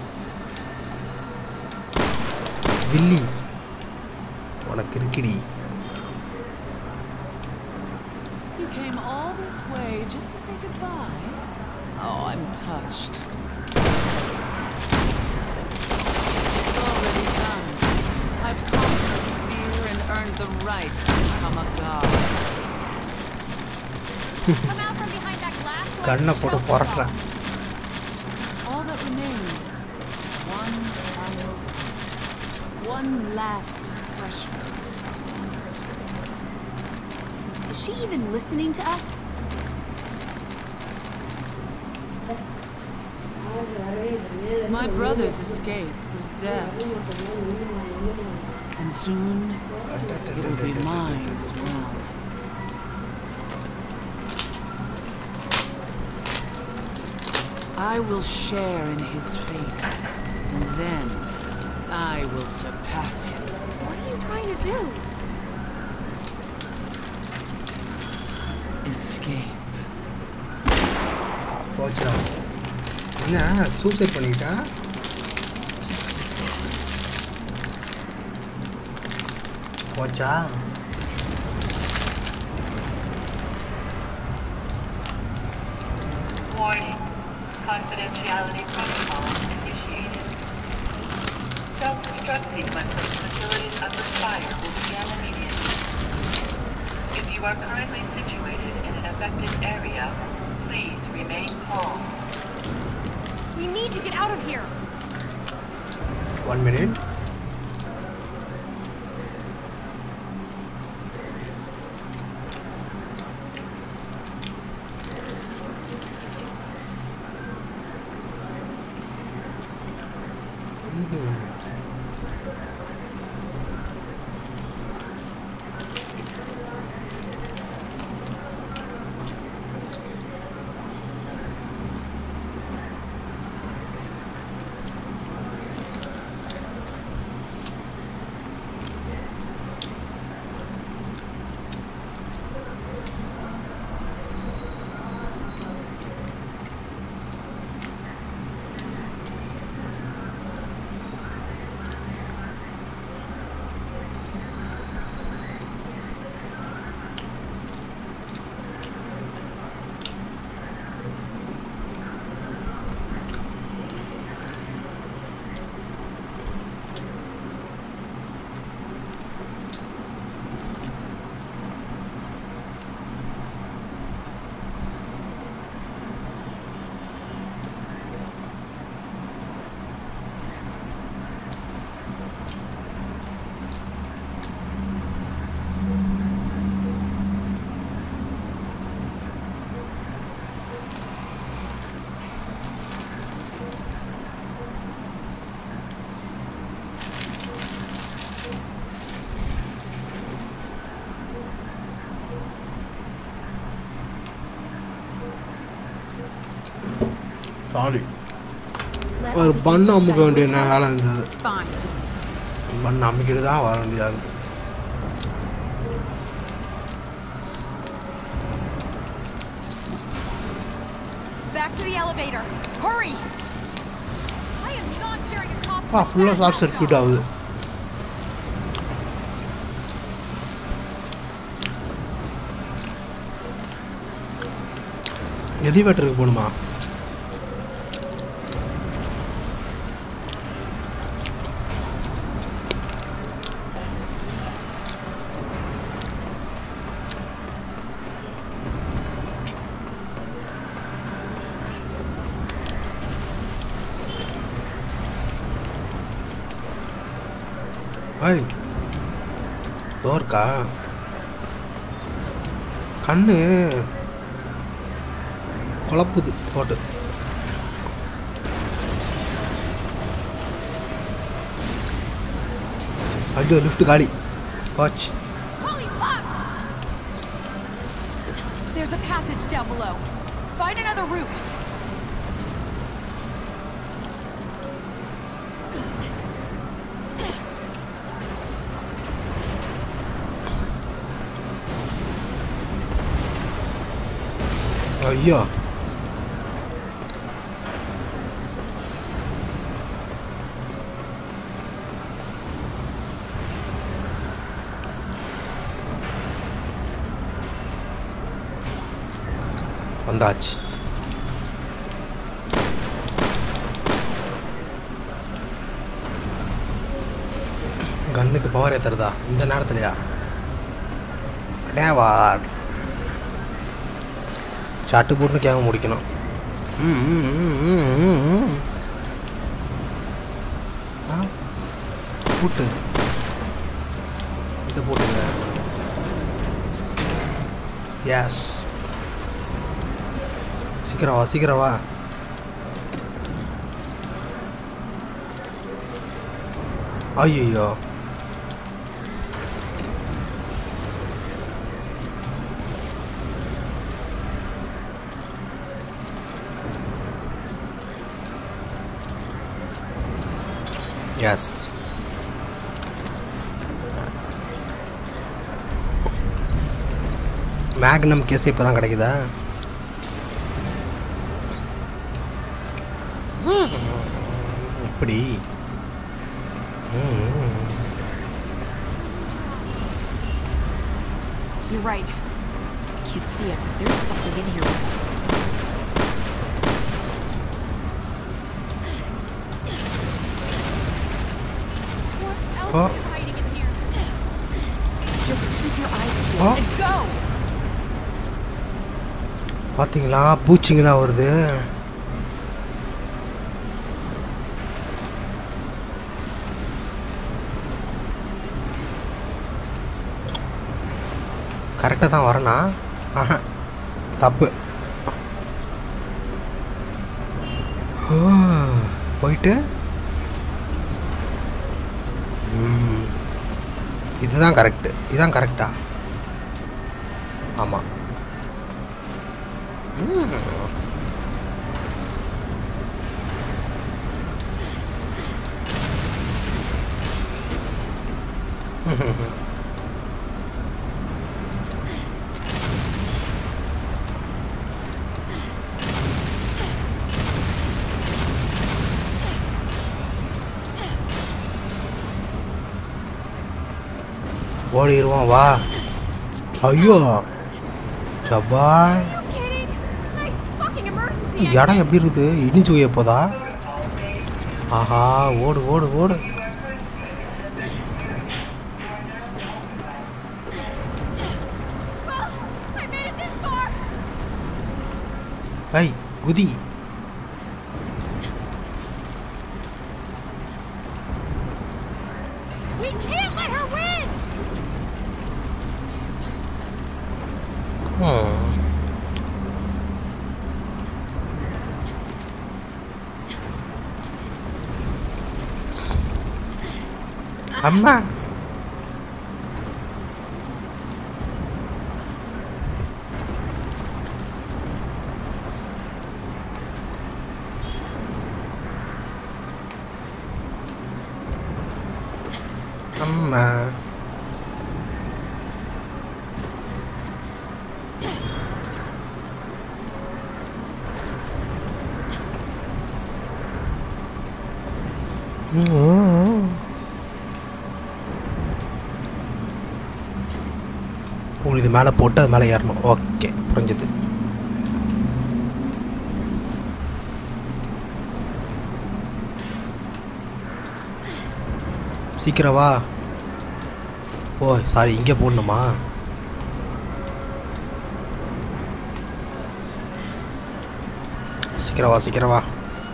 வில்லி உனக்கு இருக்குடி. You came all this way just to say goodbye? Oh, I'm touched. It's already done. I've conquered fear and earned the right to become a god. Come out from behind that glass door. கண்ணை போட்டு புரட்டுறேன். All that remains, one final, one last threshold. Is she even listening to us? My brother's escape was death. And soon, it will be mine as well. I will share in his fate, and then I will surpass him. What are you trying to do? Escape. போச்சுடா. என்ன சூசைட் பண்ணிக்கிட்டா? போச்சா? Warning. Confidentiality protocol initiated. Self-destruct sequence of the facilities under fire will begin immediately. If you are currently situated in an affected area, please remain calm. We need to get out of here. One minute. Sorry. ஒரு பண்ண அமுக்க வேண்டிய வேலை இருந்தது. பண்ண அமுக்கிட்டு தான் வர வேண்டியது. Back to the elevator. Hurry. I am not sharing a copy. ஆ ஃபுல்லா ஷார்ட் சர்க்யூட் ஆகுது. எலிவேட்டருக்கு போகணுமா? ஐய் டோர்க்கா கண்ணு குழப்புது போட்டு. ஐயோ லிஃப்ட் காலி வாட்ச். There's a passage down below. Find another route. ஐயோ வந்தாச்சு. கண்ணுக்கு பவர் ஏத்துறதா இந்த நேரத்துலயா? அடேவா சாட்டு போட்டுன்னு கேட்க முடிக்கணும். போட்டு இதை போட்டுங்க. எஸ் சீக்கிரம் வா சீக்கிரம் வா. ஐயோ எஸ் மேக்னம் கேஸ் இப்போ தான் கிடைக்குதா? எப்படி? You're right. I can't see it, but there's something in here with us. What else is hiding in here? Just keep your eyes peeled and go. பாத்தீங்களா பூச்சிங்களா வருது. கரெக்டாக தான் வரேனா? ஆஹா தப்பு. போயிட்டு இதுதான் கரெக்டு. இதுதான் கரெக்டா? ஆமாம். ஓடிடுவோம் வா. ஐயோ சப்பா, இடம் எப்படி இருக்குது? இடிஞ்சு போய் எப்போதா? ஆஹா ஓடு ஓடு ஓடு. ஐ குதி. அம்மா அம்மா உங்களுக்கு இது மேலே போட்டு அது மேலே ஏறணும். ஓகே புரிஞ்சுது. சீக்கிரம் வா. ஓ சாரி, இங்கே போடணுமா? சீக்கிரம் வா சீக்கிரம் வா.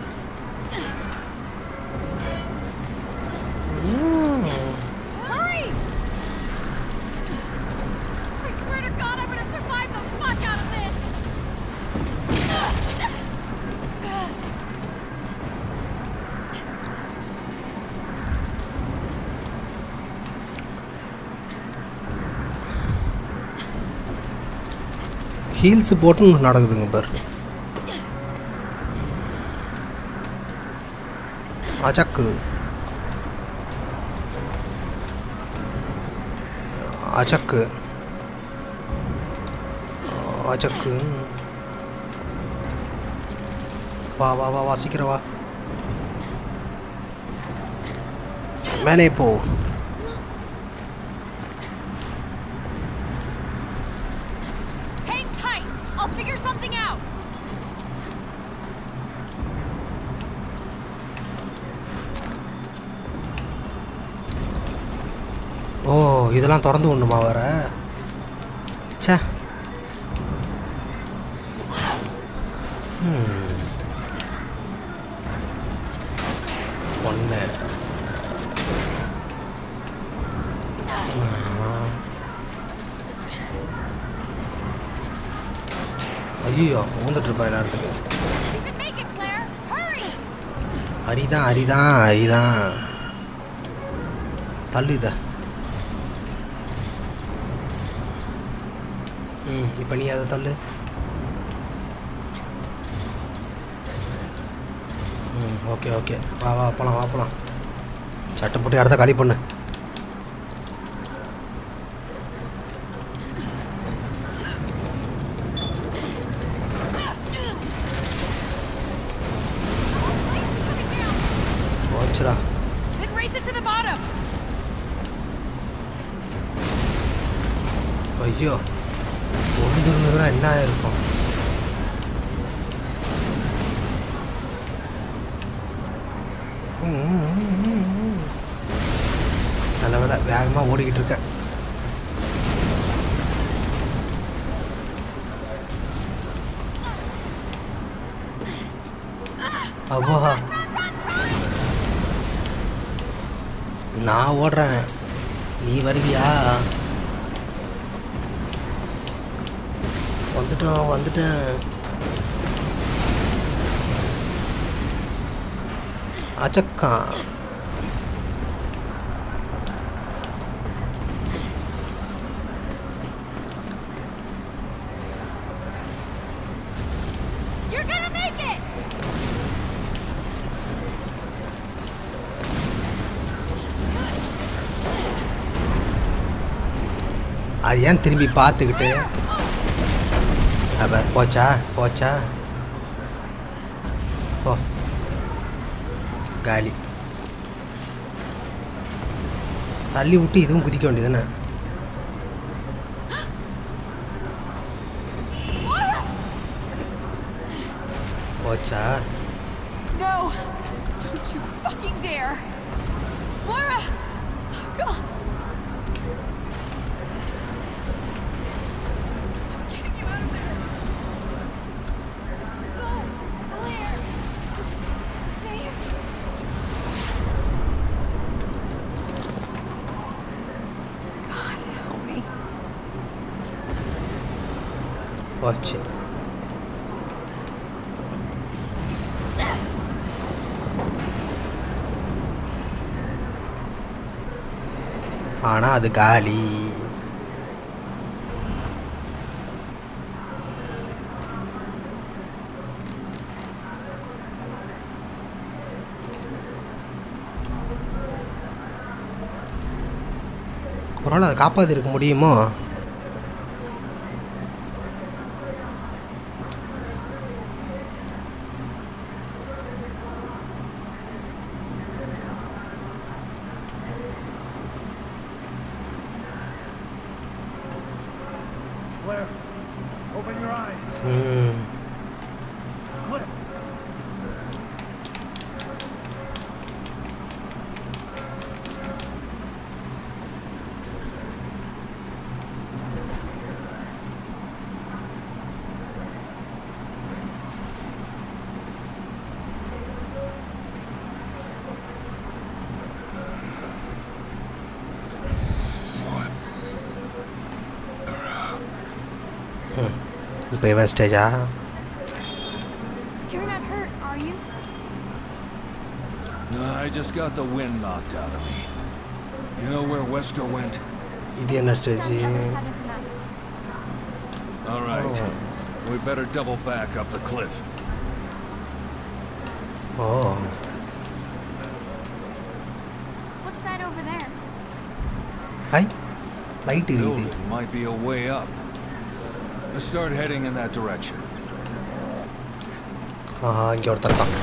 ஹீல்ஸ் போட்டு நடக்குதுங்க பார். அச்சக்கு அச்சக்கு அச்சக்கு. வா வா வா வா சீக்கிரம் வா. மேலே போ. ஓ இதெல்லாம் திறந்து ஒண்ணுமா வர? சே ஒன்று ஐயோ ஊந்துட்டு இருப்பேன் நேரத்துக்கு. அரிதான் அரிதான் அரிதான் தள்ளு இதை. ம் இப்போ நீ அதை தள்ளு. ம் ஓகே ஓகே வா வா போகலாம் வா போகலாம். சட்டை போட்டு இடத்த காலி பண்ணு. போச்சுடா. ஐயோ ஒன்று என்ன ஆயிருக்கும்? நல்ல வேலை வேகமாக ஓடிக்கிட்டு இருக்கேன். அப்போ நான் ஓடுறேன், நீ வருவியா? வந்துட்டோம் வந்துட்டேன். அச்சக்கா You're gonna make it! அது ஏன் திரும்பி பார்த்துக்கிட்டு அப்ப போச்சா போச்சா போ காலி. தள்ளி விட்டு இதுவும் குதிக்க வேண்டியதுதானே. போச்சா No! Don't you fucking dare! Laura! Oh, God! I'm getting you out of there! Go! Claire! Save me! God, help me. போச்சு. ஆனா அது காலி. ஒரு நாள் அதை காப்பாற்றிருக்க முடியுமோ? Claire, open your eyes. ம் Cliff. இப்போ இவன் ஸ்டேஜா? You're not hurt, are you? No, I just got the wind knocked out of me. You know where Wesker went? இது என்ன stage? None of us haven't enough. All right. Oh. We better double back up the cliff. ஓ What's that over there? Highlight இருக்குது. Building might be a way up. Let's start heading in that direction. ஆஹா இங்கே ஒருத்தர் தான்.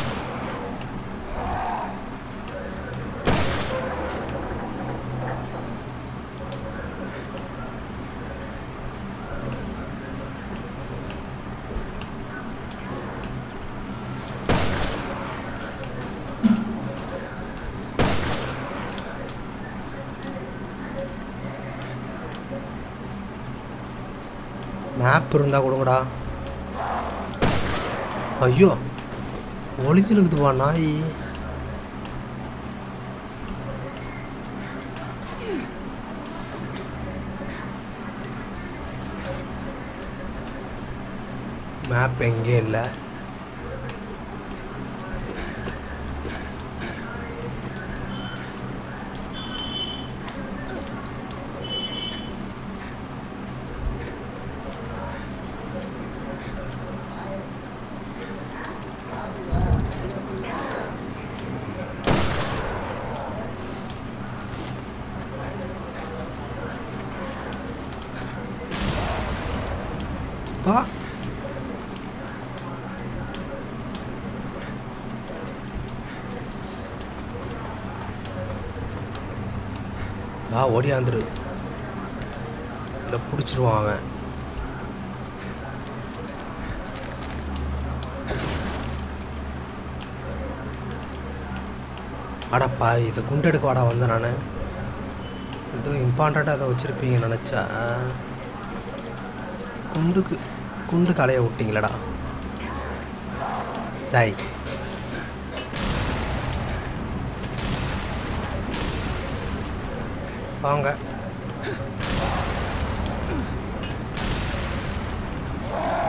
மேப் இருந்தால் கொடுங்கடா. ஐயோ ஒளிஞ்சுனுக்குதுப்பா நாய். மேப் எங்கே இல்லை. பா நான் ஓடியாந்துரு இல்லை பிடிச்சிருவான் அவன். அடப்பா இது குண்டெடுக்க வாடா வந்தேன் நான். ஏதோ இம்பார்ட்டண்ட்டாக அதை வச்சுருப்பீங்க நினச்சா குண்டுக்கு குண்டு கலைய விட்டிங்களடா தாய். வாங்க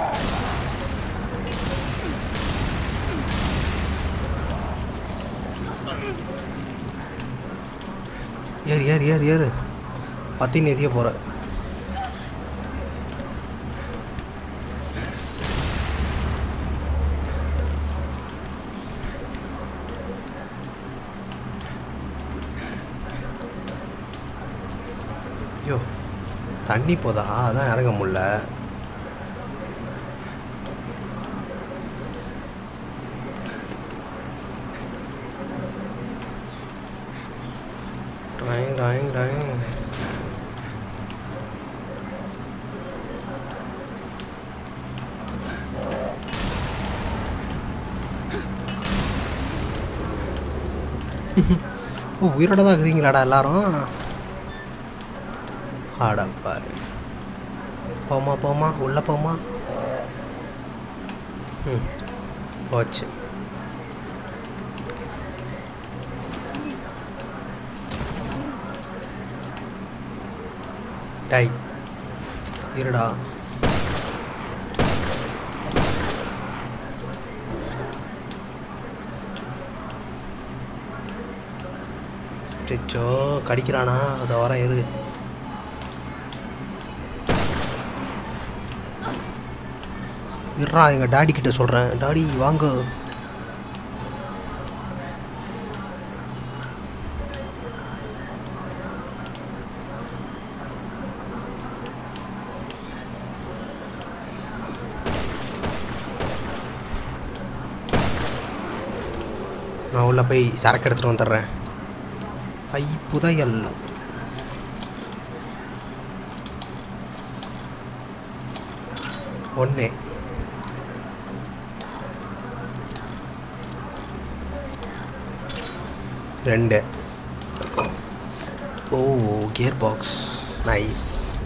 ஏறு ஏறு ஏறு ஏறு பத்தின்னு எதிய போகிற. ஐயோ தண்ணி போதா, அதான் இறங்க முடியல. டாயிங் டாயிங் டாயிங். ஓ உயிரோட தான் இருக்கிறீங்களாடா எல்லாரும்? ஆடப்பா போமா போமா உள்ளே போமா. ம் போச்சு. டை இருடா. சிச்சோ கடிக்கிறானா? அதை வர இரு. இருறா எங்கள் டாடி கிட்ட சொல்கிறேன். டாடி வாங்க. நான் உள்ளே போய் சரக்கு எடுத்துகிட்டு வந்துடுறேன். ஐ புதையல். ஒன்று ரெண்டு. ஓ கியர் பாக்ஸ் நைஸ்.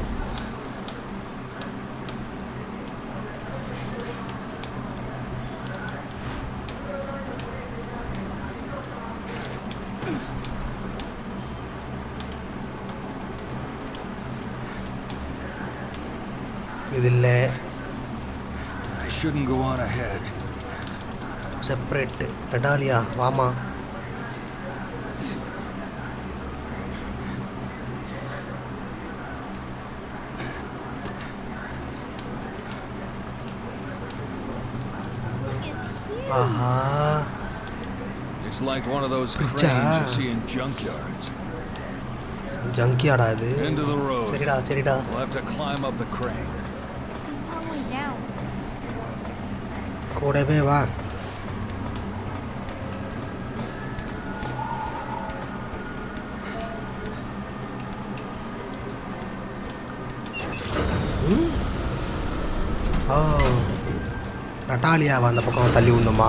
இது இல்லை. I shouldn't go on ahead. Separate. மெடாலியா வாமா. ஆஹா It's like one of those cranes you see in junkyards. ஜங்கியாடா இது. Into the road. சரிடா சரிடா. We'll have to climb up the crane. It's a long way down. கூடவே வா. ஓ நட்டாலியாவை அந்த பக்கம் தள்ளி விடணுமா?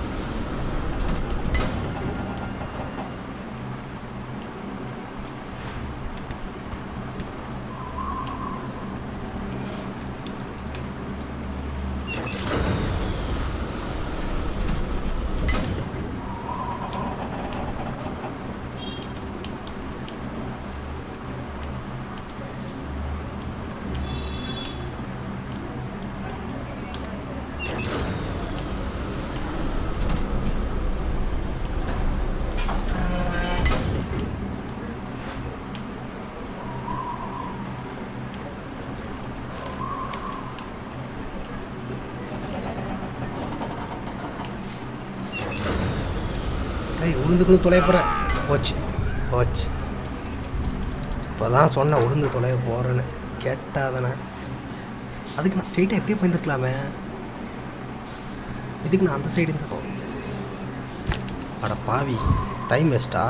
ஏய் உளுந்துக்குன்னு தொலைய போகிறேன். போச்சு போச்சு. இப்போ தான் சொன்னேன் உளுந்து தொலைய போகிறேன்னு. கேட்டாதானே. அதுக்கு நான் ஸ்ட்ரெயிட்டாக எப்படியே போயிருந்துருக்கலாமே. இதுக்கு நான் அந்த சைடு இருந்த சொன்னேன். அட பாவி டைம் வேஸ்ட்டா?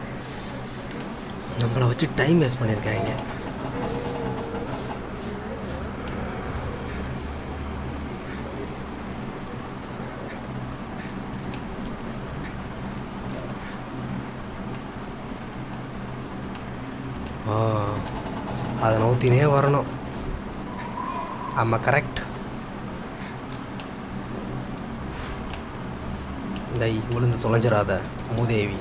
நம்மளை வச்சு டைம் வேஸ்ட் பண்ணியிருக்காங்க. ஆ அதை நோத்தினே வரணும். ஆமாம் கரெக்ட். டை விழுந்து தொலைஞ்சிடாத மூதேவி.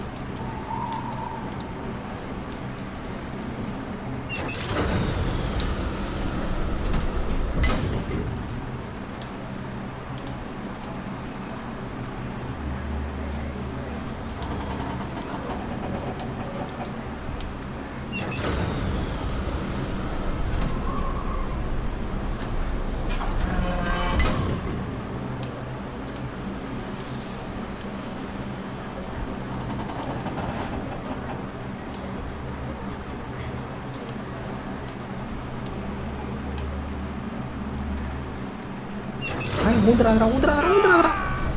ஊந்துறாதரா ஊந்துறாதரா ஊந்துறாதரா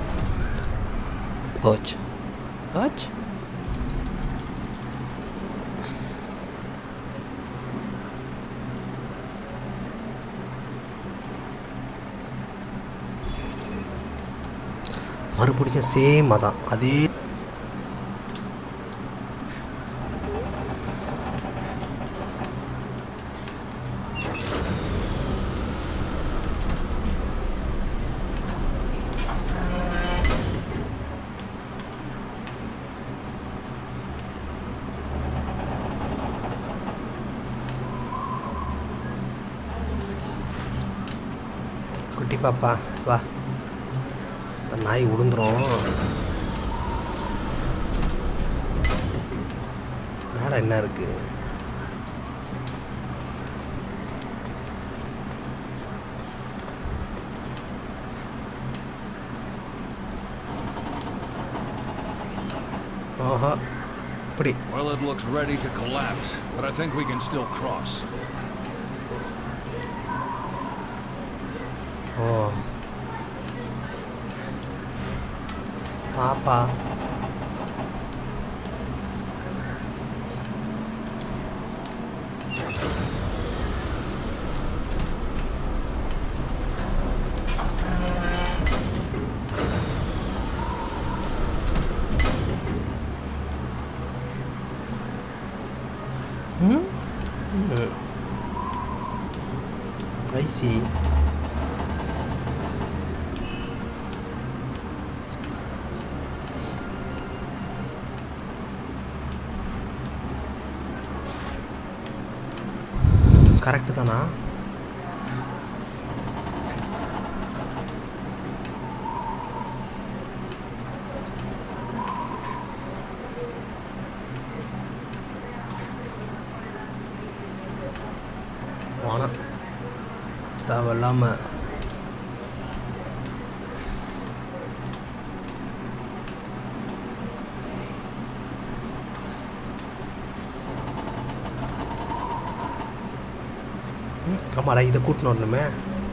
போச்சு போச்சு. மறுபடியும் சேம் அதான் அதே. குட்டி பாப்பா வா, நாய் உளுந்துரும். மேலே என்ன இருக்கு? ஓஹோ இப்படி. Well, it looks ready to collapse, but I think we can still cross. ஓ பாப்பா ம் ஐ சி. கரெக்டு தானா? வானா தேவையில்லாம ஆமாடா இதை கூட்டின்னு வரணுமே.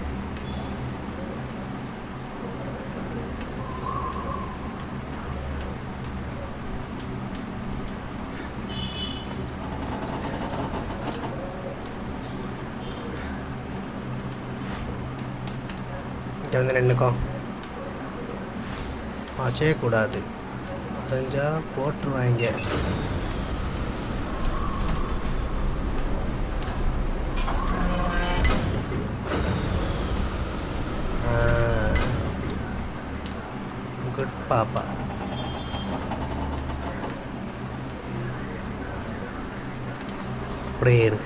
இங்கே வந்து நின்றுக்கோ. ஆச்சே கூடாது, செஞ்சால் போட்டுருவாங்க. குட் பாப்பா. அப்படியே இரு.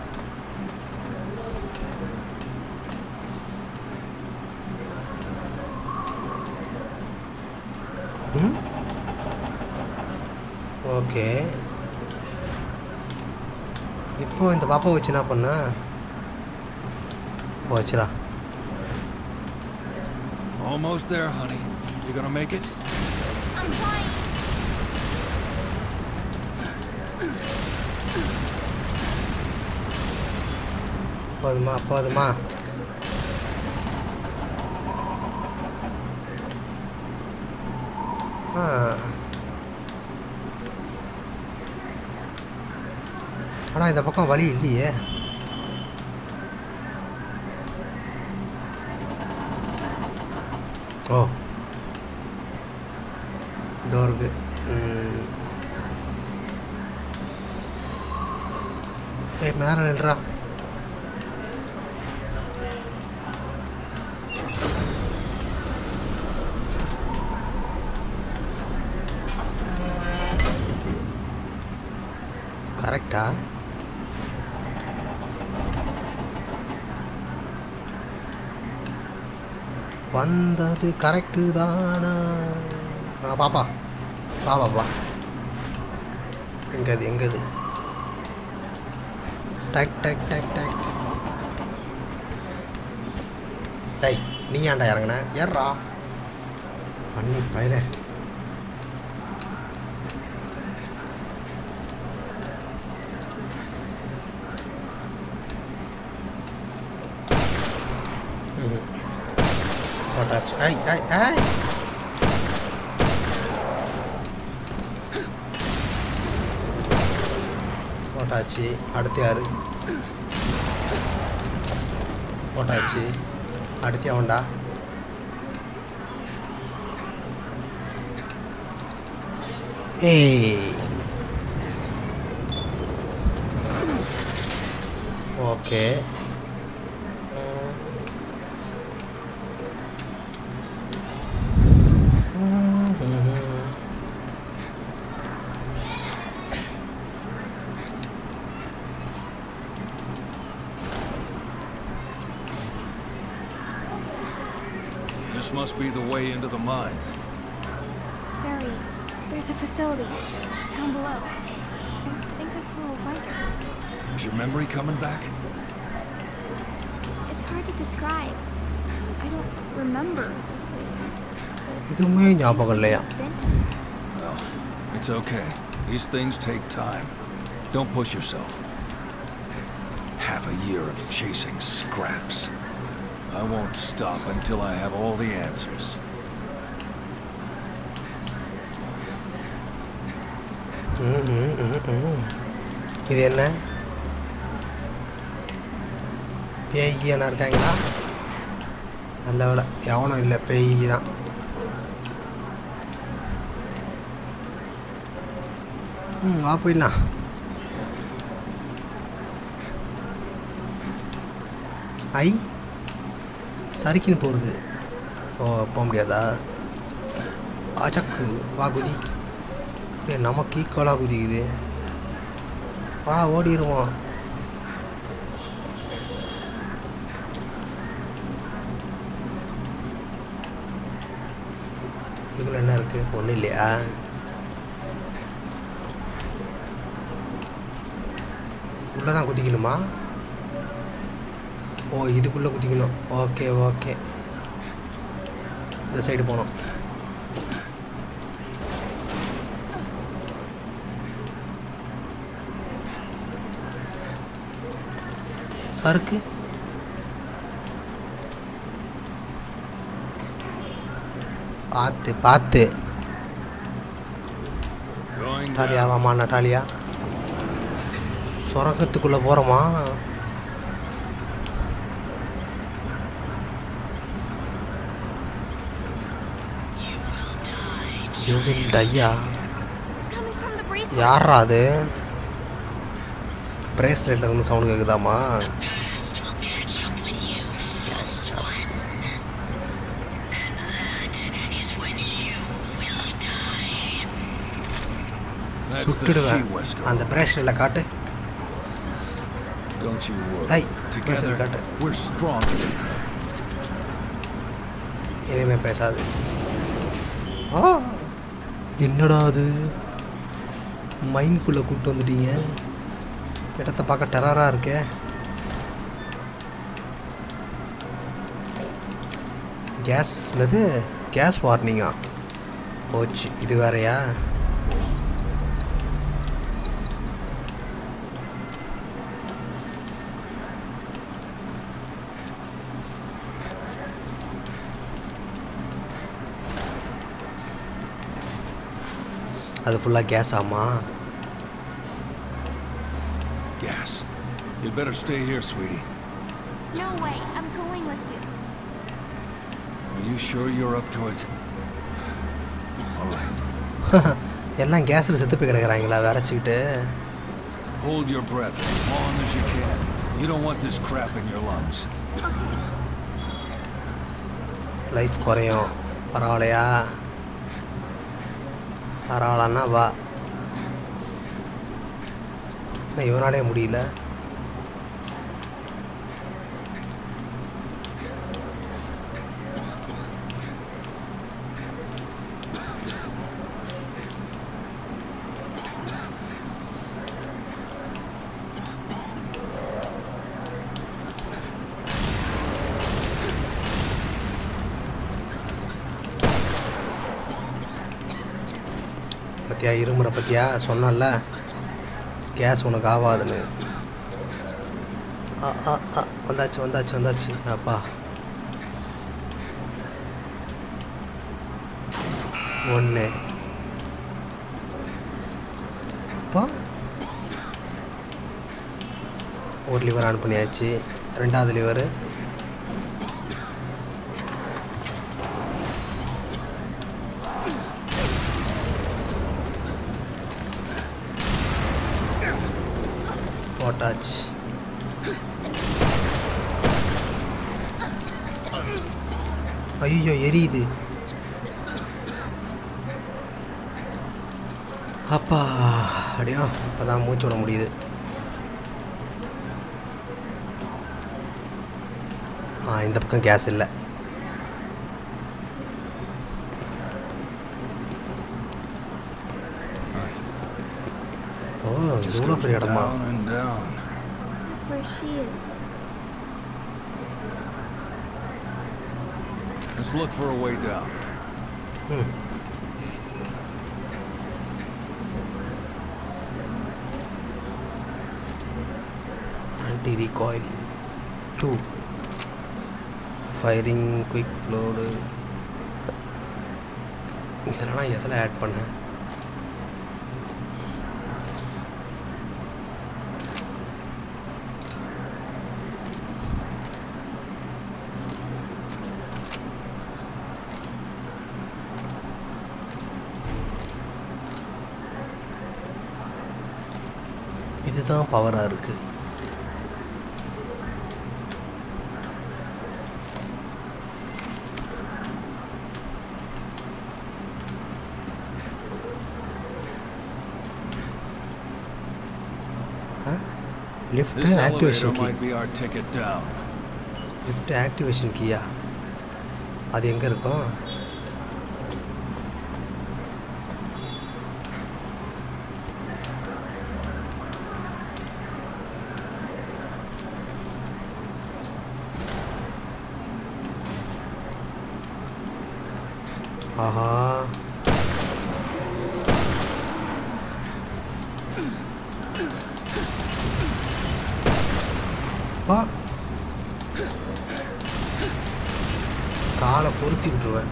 ஓகே இப்போ இந்த பாப்பா வச்சு என்ன பண்ண போச்சுடா. Almost there, honey. You gonna make it? I'm trying. போதுமா போதுமா? ஆ ஆனால் இந்த பக்கம் வழி இல்லையே. ஓ இதோ இருக்கு. ஏ மேலே நில்றா. கரெக்டா? வந்தது கரெக்டு தானா? ஆ பாப்பா பா பாப்பா. எங்கது எங்கது? டக் டக் டக் டக். டேய் நீ ஏன்டா இறங்குன? ஏறா பண்ணி பயலே. போட்டாச்சு. ஐ ஐ ஐ போட்டாச்சு. அடுத்து யாரு? போட்டாச்சு. அடுத்து அவன்டா. ஏய் okay. This must be the way into the mine. Barry, there's a facility down below. I think that's where we'll find her. Is your memory coming back? It's hard to describe. I don't remember this place. but இதுவுமே ஞாபகம் இல்லையா? I've been here. Well, it's okay. These things take time. Don't push yourself. Half a year of chasing scraps. I won't stop until I have all the answers. இது என்ன? பேய்கியனா இருக்காங்களா? நல்ல வேலை எவனும் இல்லை, பேய்கி தான். ம் வா போயிடலாம். ஐ சரிக்கின்னு போகிறது. ஓ போக முடியாதா? அச்சக்கு வா குதி. நமக்கு ஈக்குவலாக குதிக்குது. வா ஓடிடுவோம். இதுக்குள்ள என்ன இருக்கு? ஒன்றும் இல்லையா? உள்ளதான் குதிக்கணுமா? ஓ இதுக்குள்ளே குதிக்கணும். Okay okay. இந்த சைடு போனோம். சருக்கு பார்த்து பார்த்து. நட்டாலியா வாமா நட்டாலியா. சுரங்கத்துக்குள்ளே போகிறோமா? ஐயா யாரா அது? பிரேஸ்லெட்ல இருந்து சவுண்ட் கேக்குதாமா? சுட்டுடுவேன். அந்த பிரேஸ்லெட்ல காட்டு. ஐ பிரேஸ்லெட் காட்டு. இனிமே பேசாது. ஆ என்னடா அது? மைண்ட்குள்ளே கூப்பிட்டு வந்துட்டீங்க. இடத்த பார்க்க டெரராக இருக்கே. கேஸ் என்னது? கேஸ் வார்னிங்கா போச்சு. இது வேறையா? அது ஃபுல்லாக கேஸ் ஆமா? Gas. You'd better stay here, sweetie. No way. I'm going with you. Are you sure you're up to it? All right. எல்லாம் கேஸில் செத்து போய் கிடக்குறாங்களா விரைச்சிக்கிட்டு? Hold your breath as long as you can. You don't want this crap in your lungs. Life குறையும். பரவாயில்லையா? பரவாயில்லன்னா வா. இவனாலே முடியல. பத்தியா இருமுறை பத்தியா சொன்னல கேஸ் உனக்கு ஆகாதுன்னு. ஆ ஆ ஆ வந்தாச்சு வந்தாச்சு வந்தாச்சு. அப்பா ஒன்று இப்போ ஒரு லிவர் ஆன் பண்ணியாச்சு. ரெண்டாவது லிவரு போட்டாச்சு. ஐயோ எரியுது. அப்பா அப்படியா இப்போ தான் மூச்சு விட முடியுது. ஆ இந்த பக்கம் கேஸ் இல்லை. ஓ இவ்வளோ பெரிய இடமா? That's where she is. Let's look for a way down. Hmm. Anti-recoil two. Firing quick load. இதெல்லாம் நான் எதில் ஆட் பண்ணேன்? இதுதான் பவராக இருக்குது. Lift activation key. Lift activation கீயா? அது எங்கே இருக்கும்? ஆஹா பா காலை பொருத்தி விட்டுருவேன்.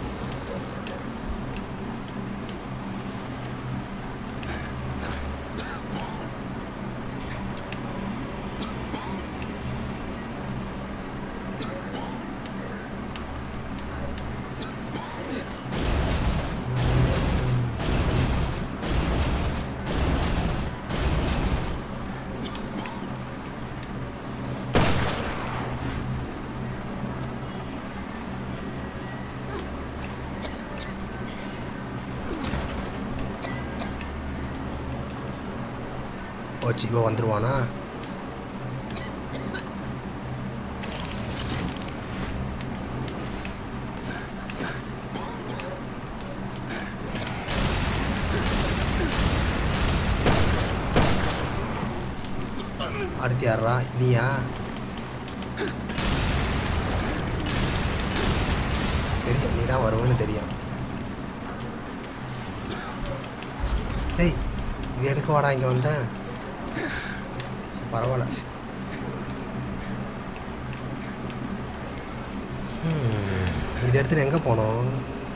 போச்சு. இப்போ வந்துடுவானா? அடுத்து யாரா? நீயா? தெரியும் நீ தான் வருவேன்னு தெரியும். ஏய் இது எடுக்க வாடா. இங்கே வந்தேன். பரவாயில்ல. இது எடுத்துட்டு எங்கே போனோம்?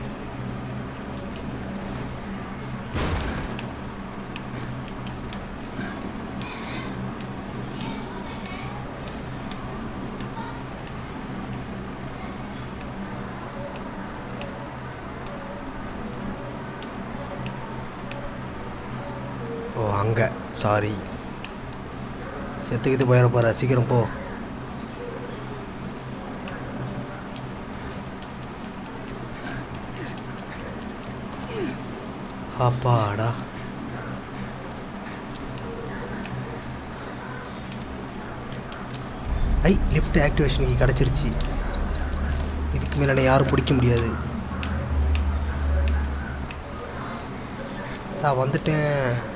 ஓ அங்கே. சாரி செத்துக்கிட்டு போயிட போகிற. சீக்கிரம் போ. அப்பாடா. ஐ லிஃப்ட் ஆக்டிவேஷனுக்கு கிடச்சிருச்சு. இதுக்கு மேலே என்னை யாரும் பிடிக்க முடியாது. நான் வந்துட்டேன்.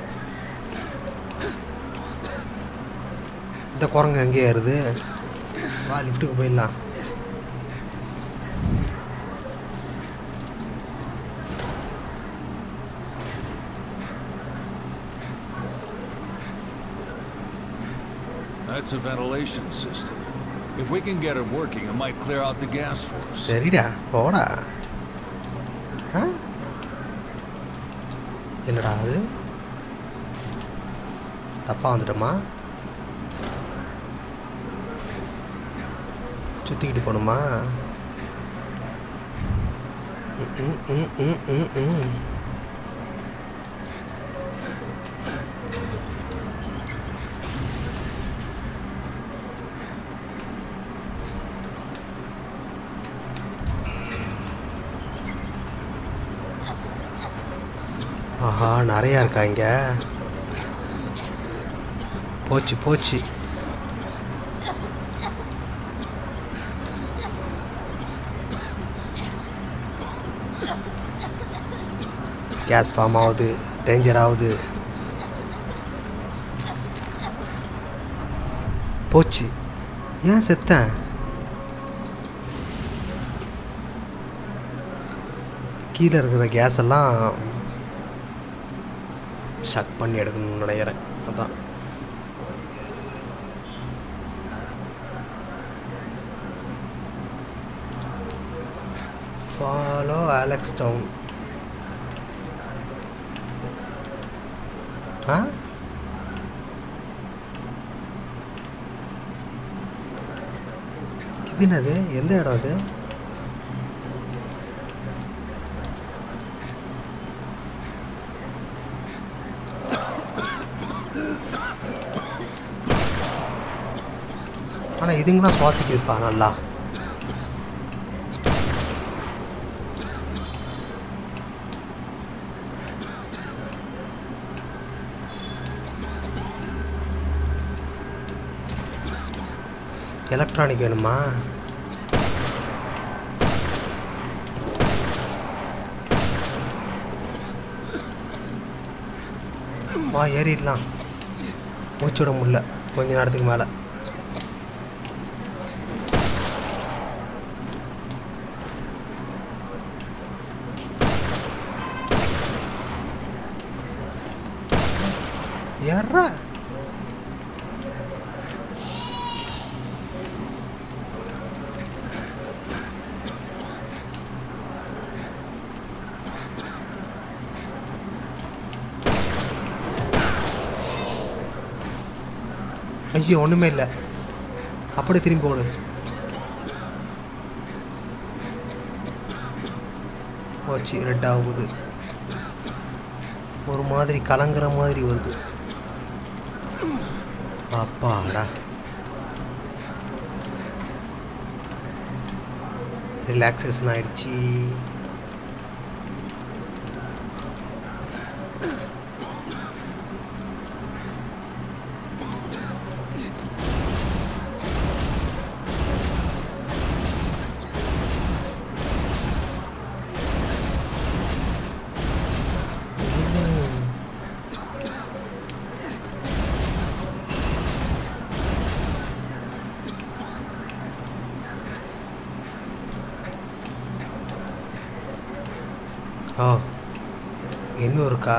இந்த குரங்கு எங்கேயா ஏறுது? வா லிஃப்ட்டுக்கு போயிடலாம். That's a ventilation system. If we can get it working, it might clear out the gas for us. சரிடா போடா. ஆ என்னடா அது தப்பாக வந்துட்டோமா சுற்றிக்கிட்டு போகணுமா ம் ம் ம் ம் ம் ஆஹா நிறையா இருக்கா இங்கே போச்சு போச்சு கேஸ் ஃபார்ம் ஆகுது டேஞ்சர் ஆகுது போச்சு ஏன் செத்தேன் கீழே இருக்கிற கேஸ் எல்லாம் ஷக் பண்ணி எடுக்கணும்னு நினைக்கிறேன் அதான் ஃபாலோ அலெக்ஸ் டவுன் ஆ இது என்னது எந்த இடம் அது ஆனால் இதுங்களாம் சுவாசிக்குதுப்பா நல்லா எலக்ட்ரானிக் வேணுமா வா ஏறிடலாம் மூச்சுவிட முடியல கொஞ்ச நேரத்துக்கு மேலே ஏறா ஐயோ ஒன்றுமே இல்லை அப்படி திரும்பி போடு போச்சு ரெட் ஆகுது ஒரு மாதிரி கலங்குற மாதிரி வருது அப்பாடா ரிலாக்ஸேஷன் ஆயிடுச்சு ஓ இன்னும் இருக்கா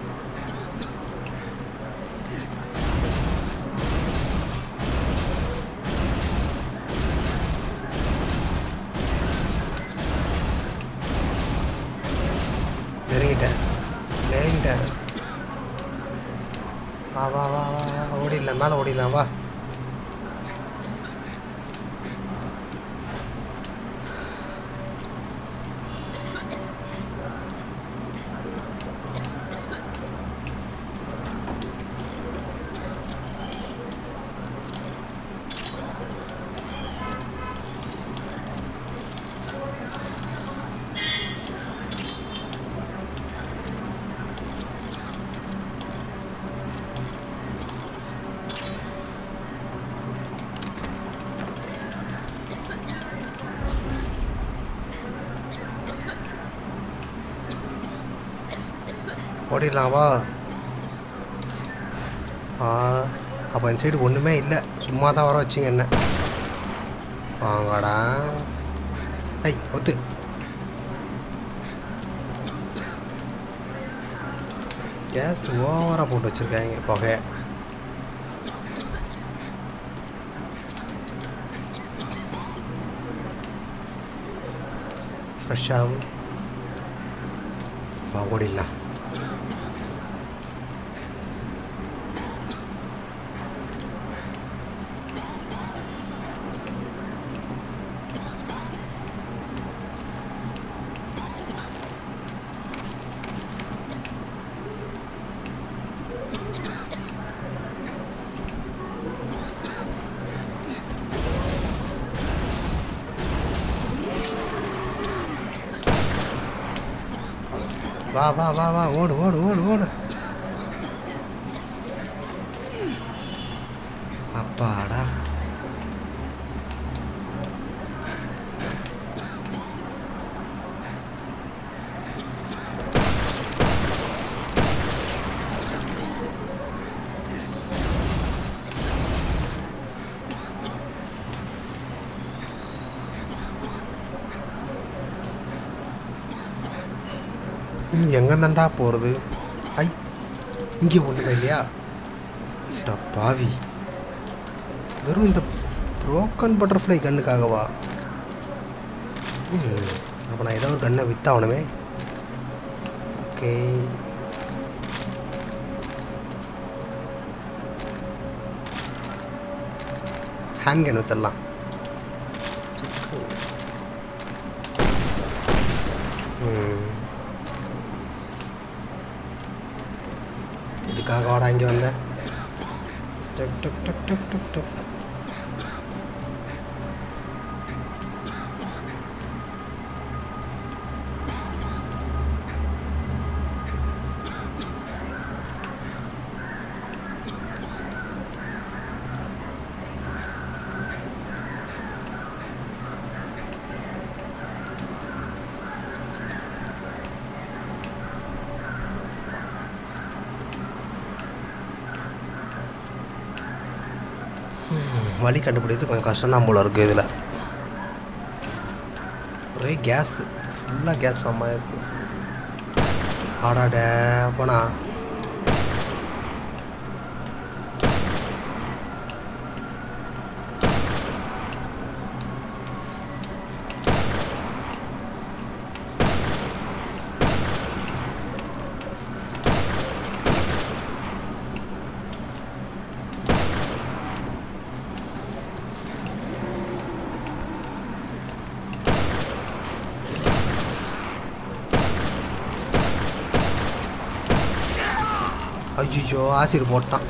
நெருங்கிட்டேன் நெருங்கிட்டேன் வா வா வா வா வா ஓடிடலாம் மேலே ஓடிடலாம் வா ஓடிடலாம் வா ஆ அப்போ இந்த சைடு ஒன்றுமே இல்லை சும்மா தான் வர வச்சுங்க என்ன வாங்கடா ஐ ஒத்து கேஸ் ஓவராக போட்டு வச்சுருக்காங்க புகை ஃப்ரெஷ்ஷாகும் வா ஓடிடலாம் வா வா வா வா ஓடு ஓடு ஓடு ஓடு. அப்பாடா. எங்கே தான்டா போகிறது? ஐ இங்கே ஒன்றுமே இல்லையா? பாவி, வெறும் இந்த ப்ரோக்கன் பட்டர்ஃப்ளை கண்ணுக்காகவா? அப்போ நான் ஏதோ ஒரு கண்ணை விற்றாகணுமே. ஓகே, ஹேண்ட் கன் விற்றுடலாம். இதுக்காக வாடா இங்கே வந்தேன். டக் டக் டக் டக் டக் டக். வழி கண்டுபிடிக்கிறது கொஞ்சம் கஷ்டம்தான் போல இருக்குது. இதில் ஒரே கேஸ், ஃபுல்லாக கேஸ் ஃபார்ம் ஆகிருக்கு. ஆடாட போனா ஐயோ ஆசிர் போட்டான்.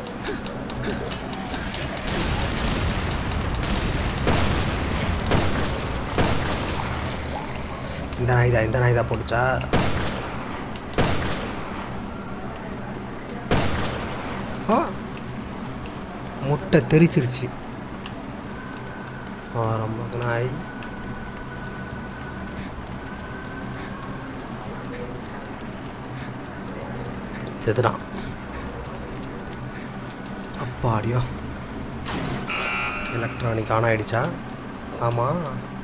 இந்த நாய்தா இந்த நாய்தா போட்டுச்சா? முட்டை தெரிச்சிருச்சு. ரொம்ப நாய். செதுறான். அப்பாடியோ, எலக்ட்ரானிக் ஆன் ஆகிடுச்சா? ஆமாம்,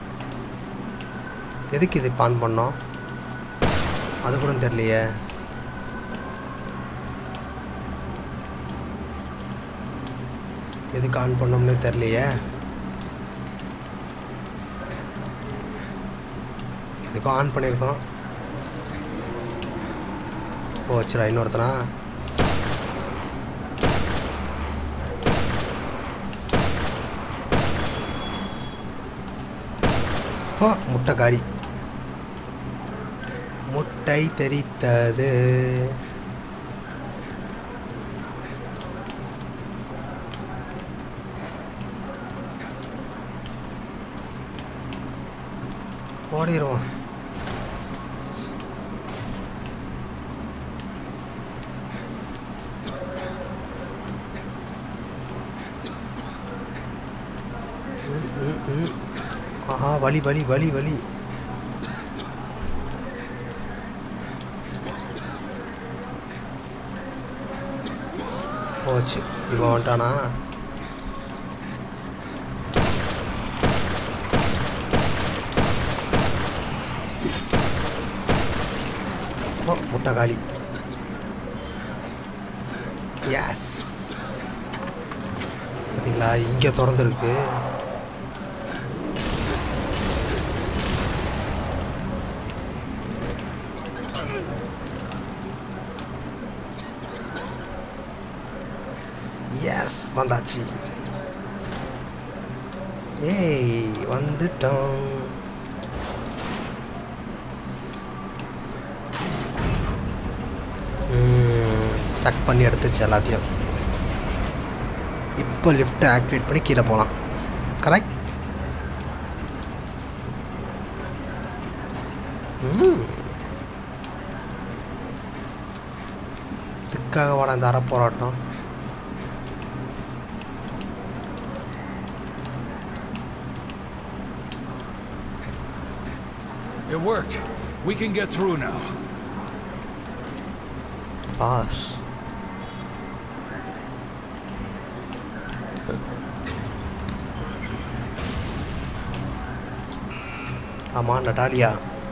எதுக்கு இது ஆன் பண்ணோம் அது கூட தெரியலையே. எதுக்கு ஆன் பண்ணோம்னே தெரியலையே. எதுக்கும் ஆன் பண்ணியிருக்கோம். போச்சுடா இன்னொருத்தனா. ஓ முட்டை காடி. முட்டை தெரித்தது. ஓடிடுவோம். ஆஹா, வலி வலி வலி வலி. போச்சு. இவன் வந்துட்டானா? ஓ முட்டை காலி. எஸ், பார்த்தீங்களா இங்கே திறந்துருக்கு. எஸ், வந்தாச்சு. ஏய் வந்துட்டோம். சக் பண்ணி எடுத்துருச்சு எல்லாத்தையும். இப்போ லிஃப்ட்டை ஆக்டிவேட் பண்ணி கீழே போகலாம். கரெக்ட். ம் இதுக்காக வாடா இந்த அரை போராட்டம். It worked. We can get through now. Boss. ஆமா Natalia.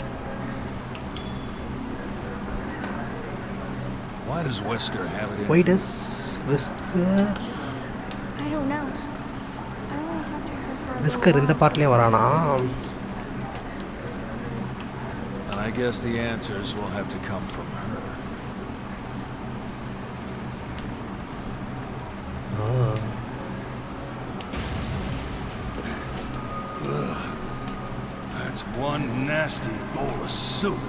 Why does Wesker have it in? Why does Wesker? I don't know. I only talked to her for a Wesker little இந்த while. பார்ட்லயே வரானா? And I guess the answers will have to come from her. Oh. Ugh. That's one nasty bowl of soup.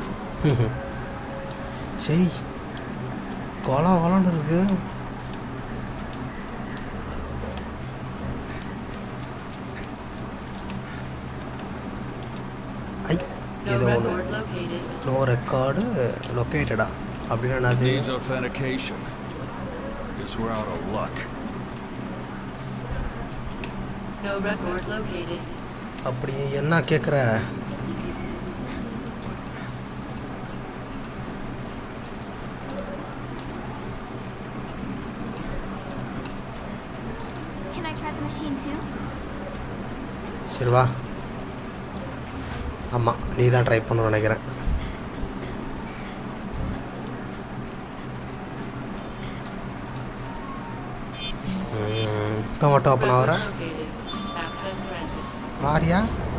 சரி. கோலா கோலான்னு இருக்கு. ஐ ஏதோ ஒன்று. நோ ரெக்கார்டு லொக்கேட்டடா அப்படின்னா அது Needs authentication. Guess we're out of luck. No record located. அப்படி என்ன கேட்குற? Can I try the machine too? சரி வா. ஆமாம் நீ தான் ட்ரை பண்ணணும்னு நினைக்கிறேன். இப்போ மட்டும் ஓப்பன் ஆகிற ஆரியா?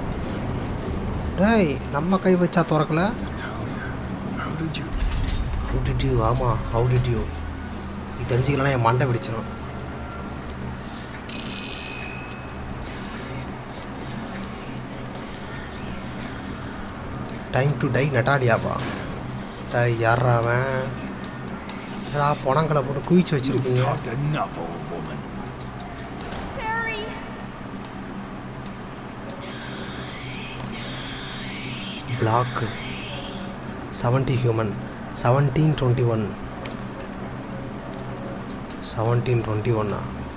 டேய் நம்ம கை வச்சா திறக்கல. How did you? How did you? ஆமாம் ஹவு டிட் யூ? நீ தெரிஞ்சுக்கலாம் என் மண்டை பிடிச்சிடும். டைம் டு டை நட்டாலியாப்பா. டை யாரா அவன்? என்னடா பொணங்களை போட்டு குவிச்சு வச்சுருக்கீங்க. Talked enough, old woman. Barry! Block seventy human seventeen twenty one seventeen twenty ஒன்னா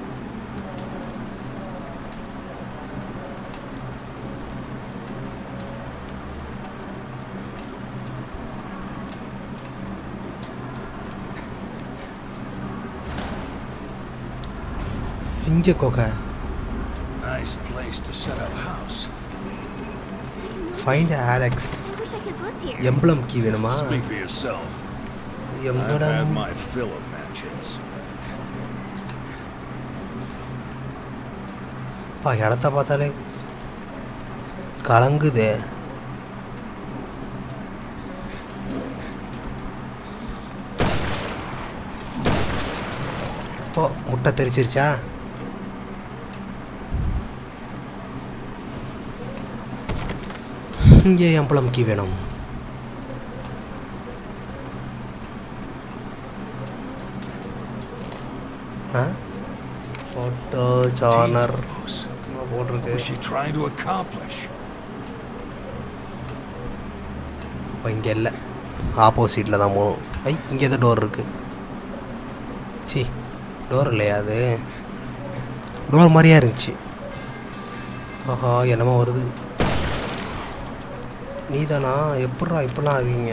சிங்க கொகை. Nice place to set up house. Find Alex. I wish I could live here. Emblem key வேணுமா? Speak for yourself. I've had emblem my fill of mansions. பா இடத்த பார்த்தாலே கலங்குதே. ஓ முட்டை தெரிச்சிருச்சா? இங்கே எம்பளம் கீ வேணும். ஆ ஃபோட்டோ ஜானர் What போட்டிருக்கு. was she trying to accomplish? அப்போ இங்கே இல்லை, ஆப்போசிட்டில் தான் போகணும். ஐ இங்கே எதோ டோர் இருக்குது. சி டோர் இல்லையா? அது டோர் மாதிரியா இருந்துச்சு. ஆஹா என்னமோ வருது. நீ தானா? எப்பட்றா இப்படிலாம் ஆவீங்க?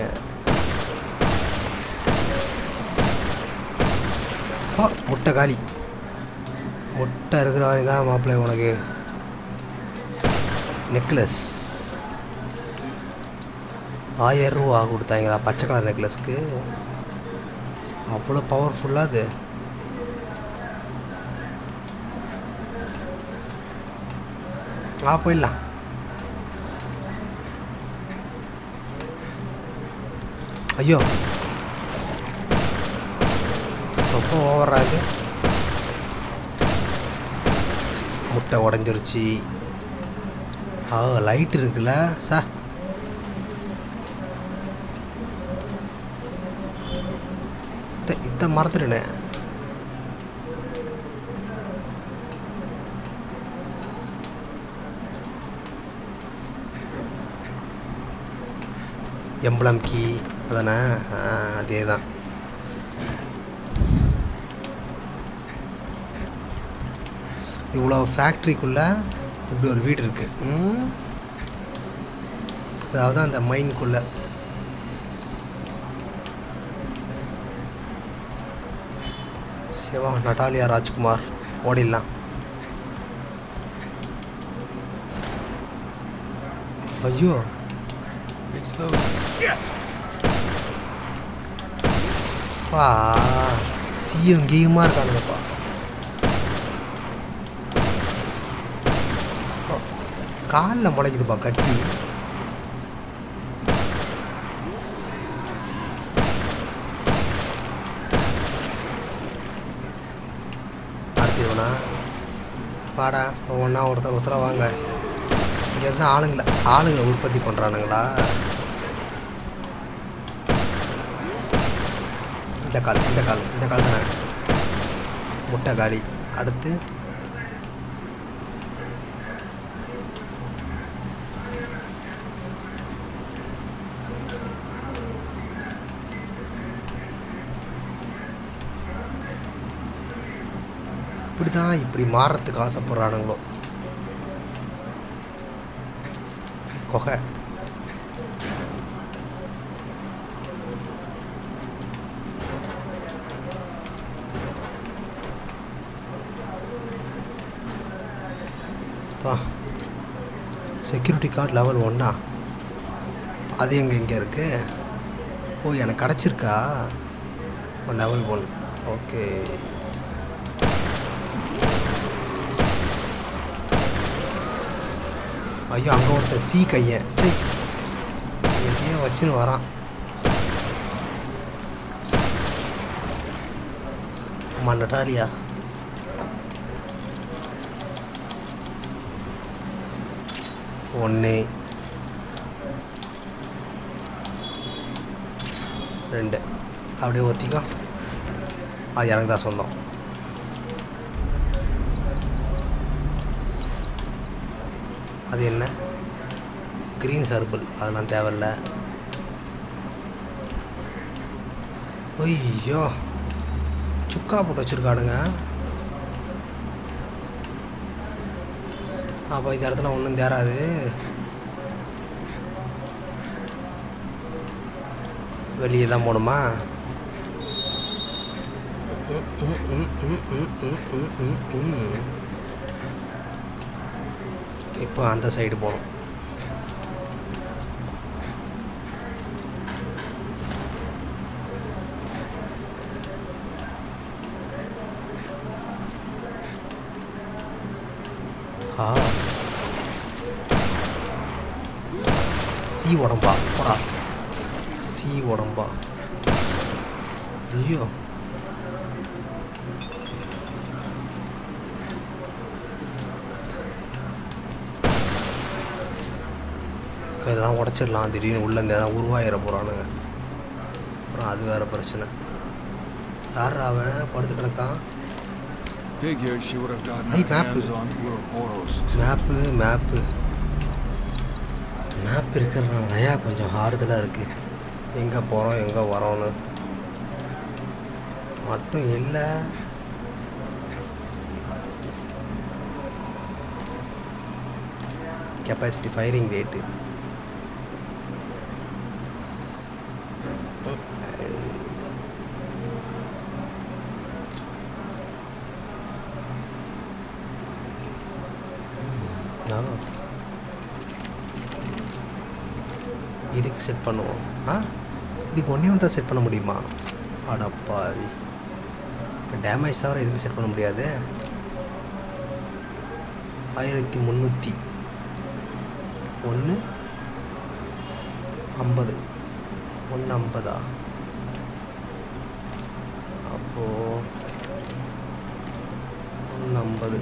ஆ முட்டை காலி. முட்டை இருக்கிற வரையும் தான் மாப்பிள்ளை உனக்கு. நெக்லஸ் ஆயிரம் ரூபா கொடுத்தாங்களா பச்சை கலர் நெக்லஸ்க்கு? அவ்வளோ பவர்ஃபுல்லாக அது. ஆ போயிடலாம். ஐயோ ரொம்ப ஓவராது. முட்டை உடஞ்சிருச்சு. ஆ லைட் இருக்குல்ல சார். இத்த இத்த மறந்துடுனே. எம்பளம் கீ அதானே? அதே தான். இவ்வளோ ஃபேக்ட்ரிக்குள்ளே இப்படி ஒரு வீடு இருக்குது. அதாவது அந்த மைனுக்குள்ளே. சிவா நட்டாலியா ராஜ்குமார் ஓடிடலாம். ஐயோ பா சீயும் கீயுமா இருக்கானுங்கப்பா. காலில் முளைக்குதுப்பா கட்டி. அடுத்தவனா பாடா ஒவ்வொன்றா ஒருத்தர் ஒருத்தராக வாங்க. இங்கே இருந்தால் ஆளுங்களை ஆளுங்களை உற்பத்தி பண்ணுறானுங்களா? இந்த கால் இந்த கால் இந்த கால் தானே முட்டை காலி. அடுத்து இப்படி தான் இப்படி மாறுறதுக்கு ஆசைப்படுறானுங்களோ. கொகை பா செக்யூரிட்டி கார்டு லெவல் ஒன்னா. அது எங்கே எங்கே இருக்கு? ஓ எனக்கு கிடச்சிருக்கா லெவல் ஒன். ஓகே ஐயோ அங்கே ஒருத்தன் சி கையன் சரி எதையோ வச்சுன்னு வரான். ஆமாம் நட்டாலியா ஒன்று ரெண்டு அப்படியே ஒத்திக்கோ. அது எனக்கு தான் சொந்தம். அது என்ன க்ரீன் ஹெர்பல் அதெல்லாம் தேவையில்ல. ஐயோ சுக்கா போட்டு வச்சுருக்காடுங்க. அப்போ இந்த இடத்துல ஒன்றும் தேராது. வெளியே தான் போகணுமா? இப்போ அந்த சைடு போகணும். ஆ சி உடம்பா போடா. சி உடம்பா ஐயோ இதெல்லாம் உடச்சிடலாம். திடீர்னு உள்ளே இந்த இதெல்லாம் உருவாயிட போகிறானுங்க. அப்புறம் அது வேறு பிரச்சனை. யார் அவன் படுத்து கிடக்கான்? ஐ மேப்பு மேப்பு மேப்பு மேப் இருக்கிறதுனால தயா கொஞ்சம் ஆறுதலாக இருக்குது. எங்கே போகிறோம் எங்கே வரோன்னு மட்டும் இல்லை. கெப்பாசிட்டி ஃபயரிங் ரேட்டு இதுக்கு செட் பண்ணுவோம். ஆ இதுக்கு ஒன்றே ஒன்று தான் செட் பண்ண முடியுமா? அடப்பாவி இப்போ டேமேஜ் தவிர எதுவுமே செட் பண்ண முடியாது. ஆயிரத்தி முந்நூற்றி ஒன்று ஐம்பது ஒன்று ஐம்பதா? அப்போது ஒன்று ஐம்பது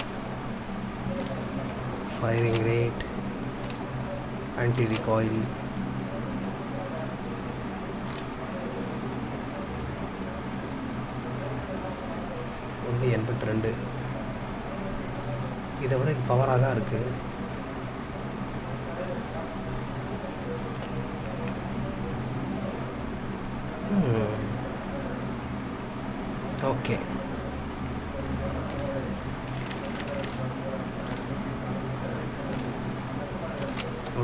ஃபயரிங் ரேட் ஆன்டி ரிகாயில் ஒன்று எண்பத்தி ரெண்டு. இதை விட இது பவராக தான் இருக்குது. ஓகே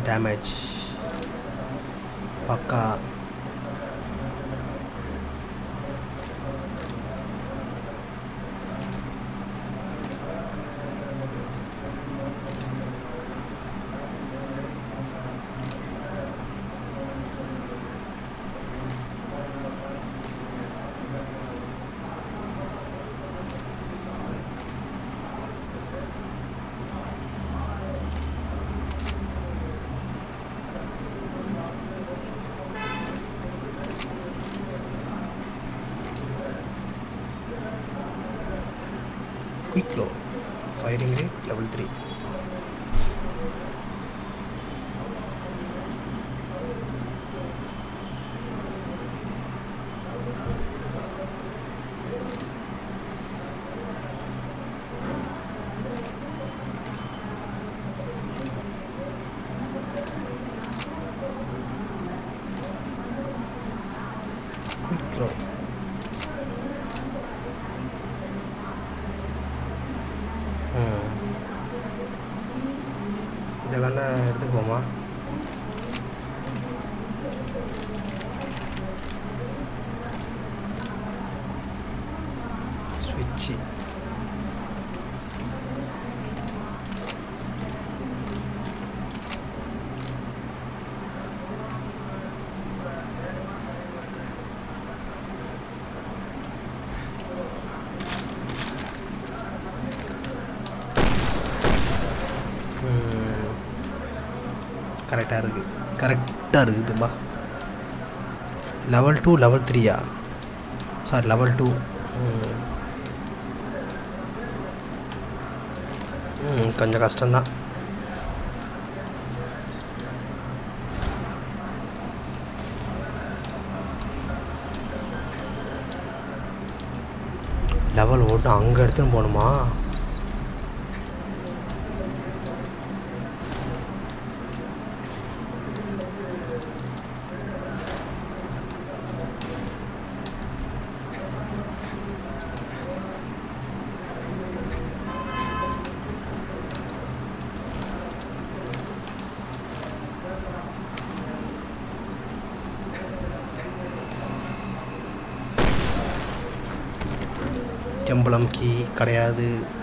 டேமேஜ் பக்கா. Quick load, firing rate level three. Quick load. இந்த கண்ணை எடுத்துப்போமா? ஸ்விட்சு கரெக்டாக இருக்குது கரெக்டாக இருக்குதுப்பா. லெவல் டூ லெவல் த்ரீயா? Sorry level two. ம் கொஞ்சம் கஷ்டம்தான். லெவல் ஓட்டு அங்கே எடுத்துன்னு போகணுமா? எம்பளம் கீ கிடையாது.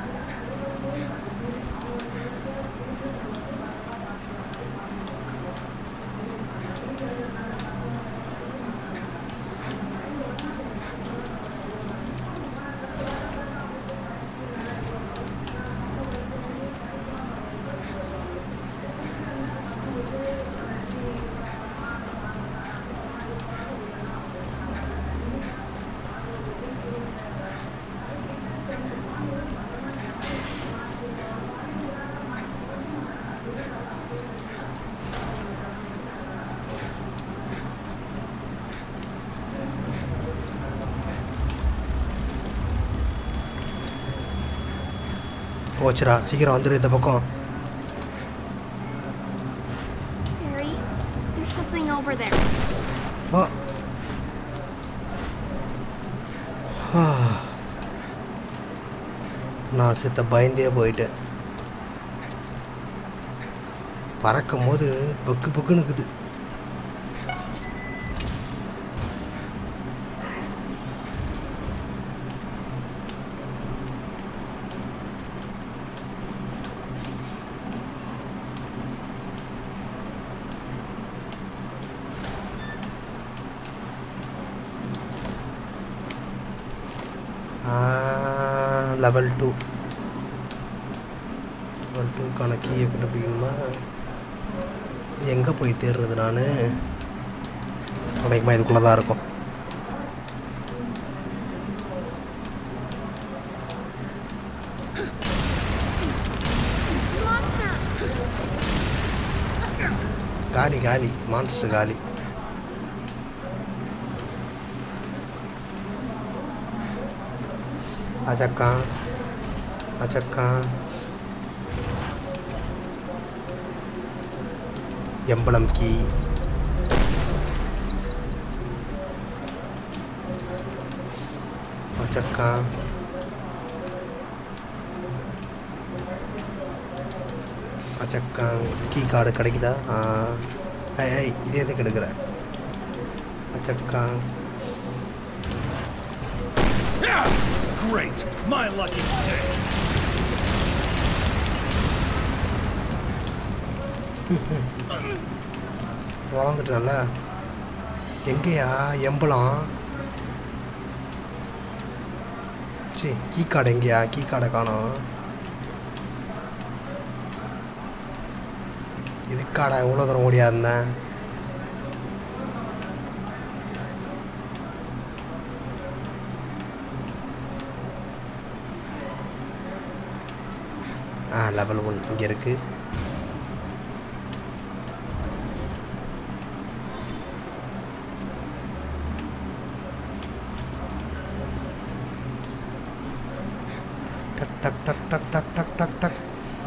போச்சுரா, சீக்கிரம் வந்துடு இந்த பக்கம். Barry, there's something over there. ஓ நான் சித்த பயந்தே போயிட்டேன். பறக்கும் போது புக்கு புக்குன்னு இருக்குது. லெவல் டூ லெவல் டூக்கான கீயை கண்டுபிடிக்கணுமா? எங்கே போய் தேடுறது? நான் உனக்குமா இதுக்குள்ளே தான் இருக்கும். காலி காலி மான்ஸ்டர் காலி. அச்சக்கா அச்சக்கா எம்பளம் கீ. அச்சக்கா அச்சக்கா கீ கார்டு கிடைக்குதா? ஐ ஐ இதே எதுக்கு எடுக்கிற? அச்சக்கா Great! My lucky day! வளர்ந்துட்டல. எங்கேயா எம்பளம்? சி கீ கார்டு எங்கேயா? கீ கார்டை காணோம். இதுக்காடா எவ்வளோ தூரம் ஓடியா இருந்தேன்? ஆ லெவல் ஒன் இங்கே இருக்குது. டக் டக் டக் டக் டக் டக் டக் டக்.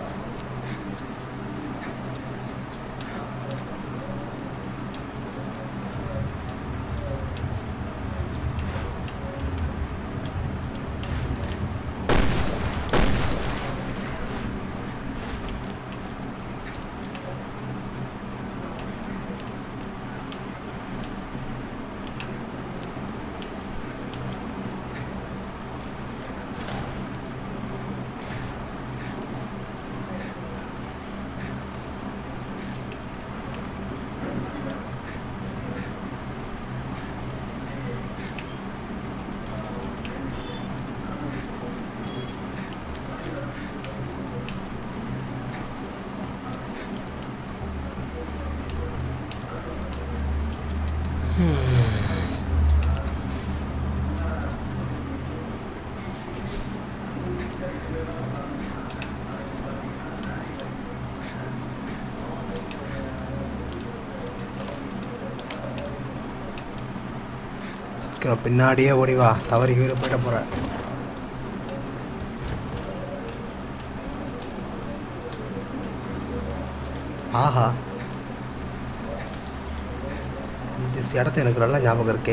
பின்னாடியே ஓடிவா, தவறி கீழே போயிட போற. ஆஹா இந்த இடத்த எனக்கு நல்லா ஞாபகம் இருக்கே.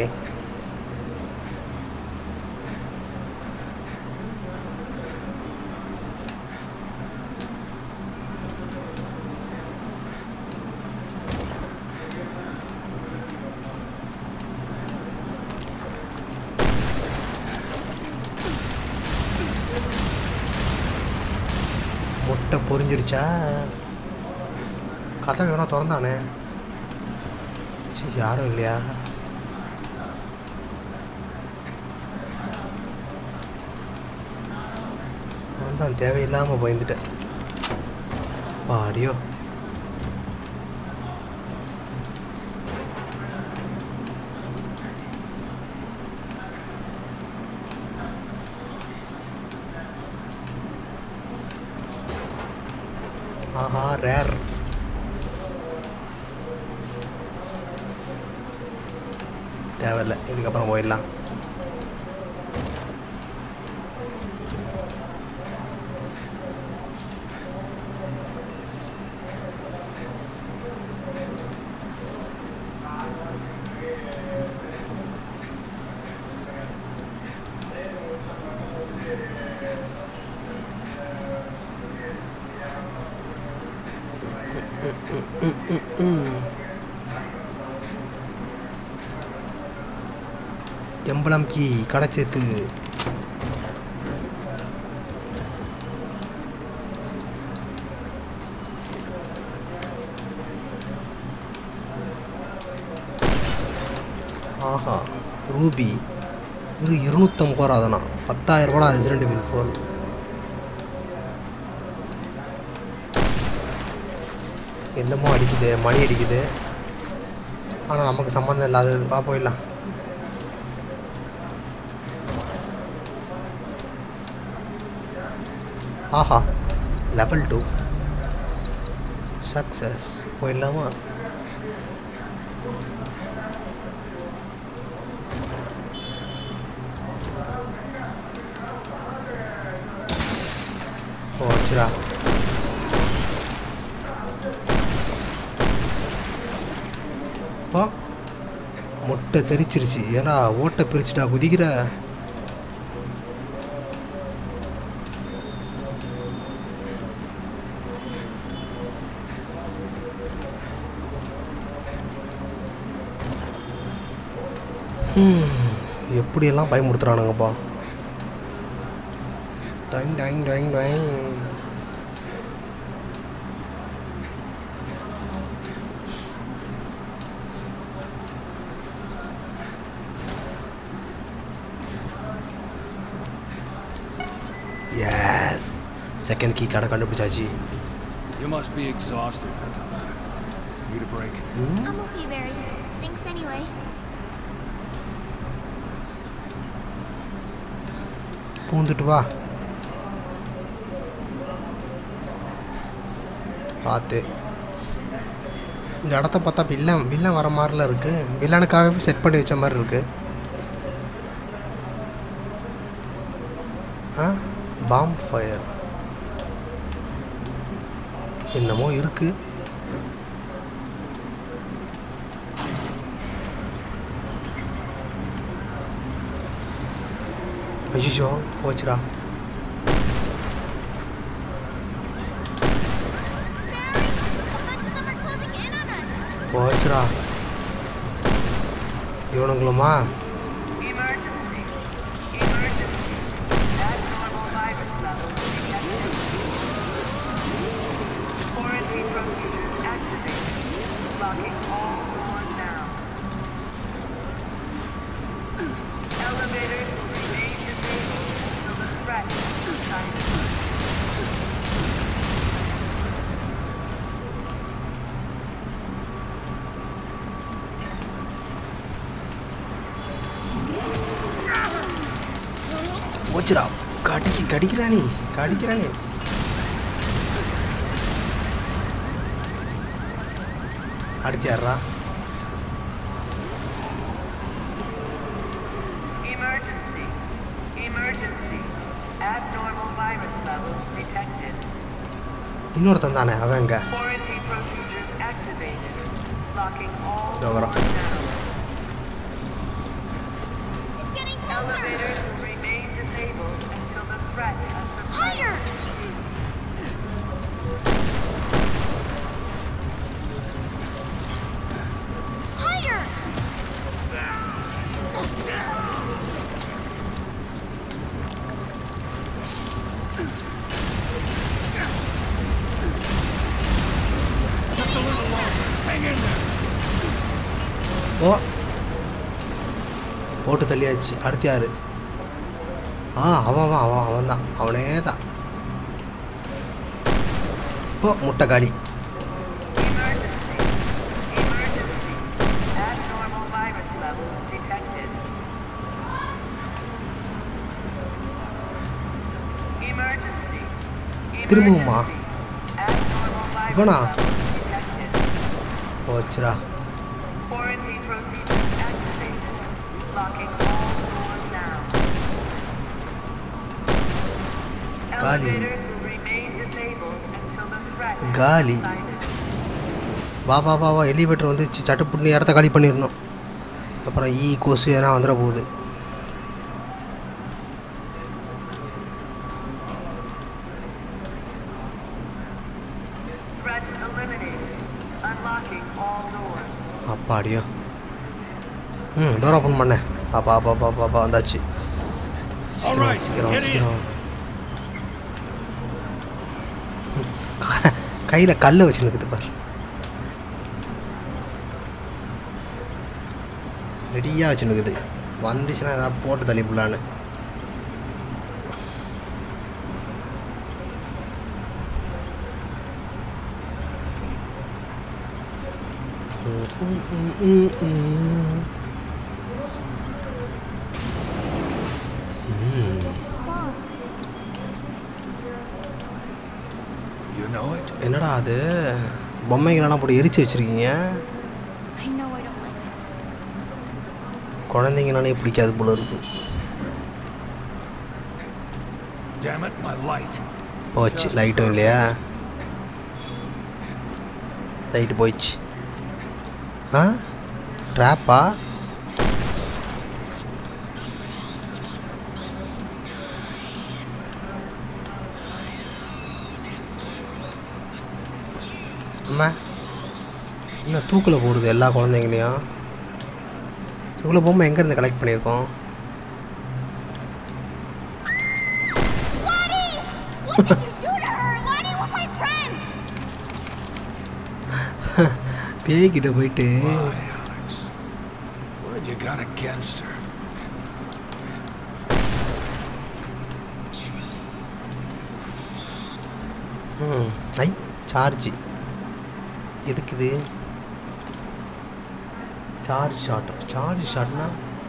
முட்டை பொரிஞ்சிருச்சா? கதை வேணா திறந்தானே. சரி யாரும் இல்லையா? வந்தான் தேவையில்லாமல் பயந்துட்டேன். பாடியோ ஆஹா ரேர். தேவையில்லை, இதுக்கப்புறம் போயிடலாம். எம்பளம் கீ கடைச்சேத்து. ஆஹா ரூபி இது இருநூற்றம்பது ரூபா. அதனா பத்தாயிரம் ரூபா ரெசிடென்ட் வில் ஃபோர். என்னமோ அடிக்குது, மணி அடிக்குது. ஆனால் நமக்கு சம்மந்தம் இல்லாதது. வா போயிடலாம். ஆஹா லெவல் டூ சக்ஸஸ். போயிடலாமா? போச்சுடா. பா முட்டை தெரிச்சிருச்சு. ஏன்னா ஓட்டை பிரிச்சுட்டா குதிக்கிற. எப்படியெல்லாம் பயமுறுத்துறானுங்கப்பா. டைங் டைங் டைங் டைங். எஸ், செகண்ட் கீ கடை கண்டுபிடிச்சாச்சு. You must be exhausted, Natalia. Need a break? I'm okay, Barry. Thanks anyway. பூந்துட்டு வா. பார்த்து இந்த இடத்த பார்த்தா வில்லன் வில்லன் வர மாதிரிலாம் இருக்குது. வில்லனுக்காகவே செட் பண்ணி வச்ச மாதிரி இருக்குது. ஆ, பாம் ஃபயர் என்னமோ இருக்கு. ஐயோ போச்சுடா. போச்சுடா இவனுங்களுமா. போச்சுடா. கடிக்கு கடிக்கிறானே கடிக்கிறானே. அடுத்து யாரா? Emergency. Emergency. Abnormal virus levels detected. இன்னொருத்தன் தானே அவன் எங்க? Quarantine procedures activated. Locking all இதோ வரோம். doors down. It's getting closer. Elevators will remain disabled until the threat has subsided. Higher. Higher. ஓ போட்டு தள்ளியாச்சு. அடுத்து யாரு? ஆ அவன் அவன் அவன் அவன் தான் அவனே தான். இப்போ முட்டை காலி. Abnormal virus levels detected. Emergency. திரும்பவுமா? Abnormal virus இவனா? levels detected. போச்சுடா. Quarantine procedures activated. Locking all doors down. Gali. Elevators will remain disabled until the threat has Gali. subsided. வா வா வா வா எலிவேட்டர் வந்து சட்டுப்புட்டு இடத்த காலி பண்ணிடணும். அப்புறம் ஈ கொசு எதனா வந்துட போகுது. Threat eliminated. Unlocking all doors. அப்பாடியோ. ம் டோர் ஓப்பன் பண்ண. பாப்பா பாப்பா பாப்பா வந்தாச்சு. சீக்கிரம் சீக்கிரம் சீக்கிரம். கையில் கல்லை வச்சுருக்குது பாரு. ரெடியாக வச்சுருக்குது. வந்துச்சுன்னா ஏதாவது போட்டு தள்ளிப்படலான்னு. Song. You know it? என்னடா அது பொம்மைகளெல்லாம் போட்டு எரிச்சு வச்சுருக்கீங்க. I know I don't like it. குழந்தைங்கனாலே பிடிக்காது போல இருக்கு. Damn it, my light. போச்சு லைட்டும் இல்லையா? லைட்டு போயிடுச்சு. ஆ ட்ராப்பா? அம்மா என்ன தூக்கில் போடுது எல்லா குழந்தைங்களையும். இவ்வளோ பொம்மை எங்கேருந்து கலெக்ட் பண்ணியிருக்கோம்? What did you do to her? Lottie was my friend. பேய்கிட்ட போயிட்டு What you got against her? ம் ஐ சார்ஜ் எதுக்கு இது? Charge shot. சார்ஜ் ஷாட்னா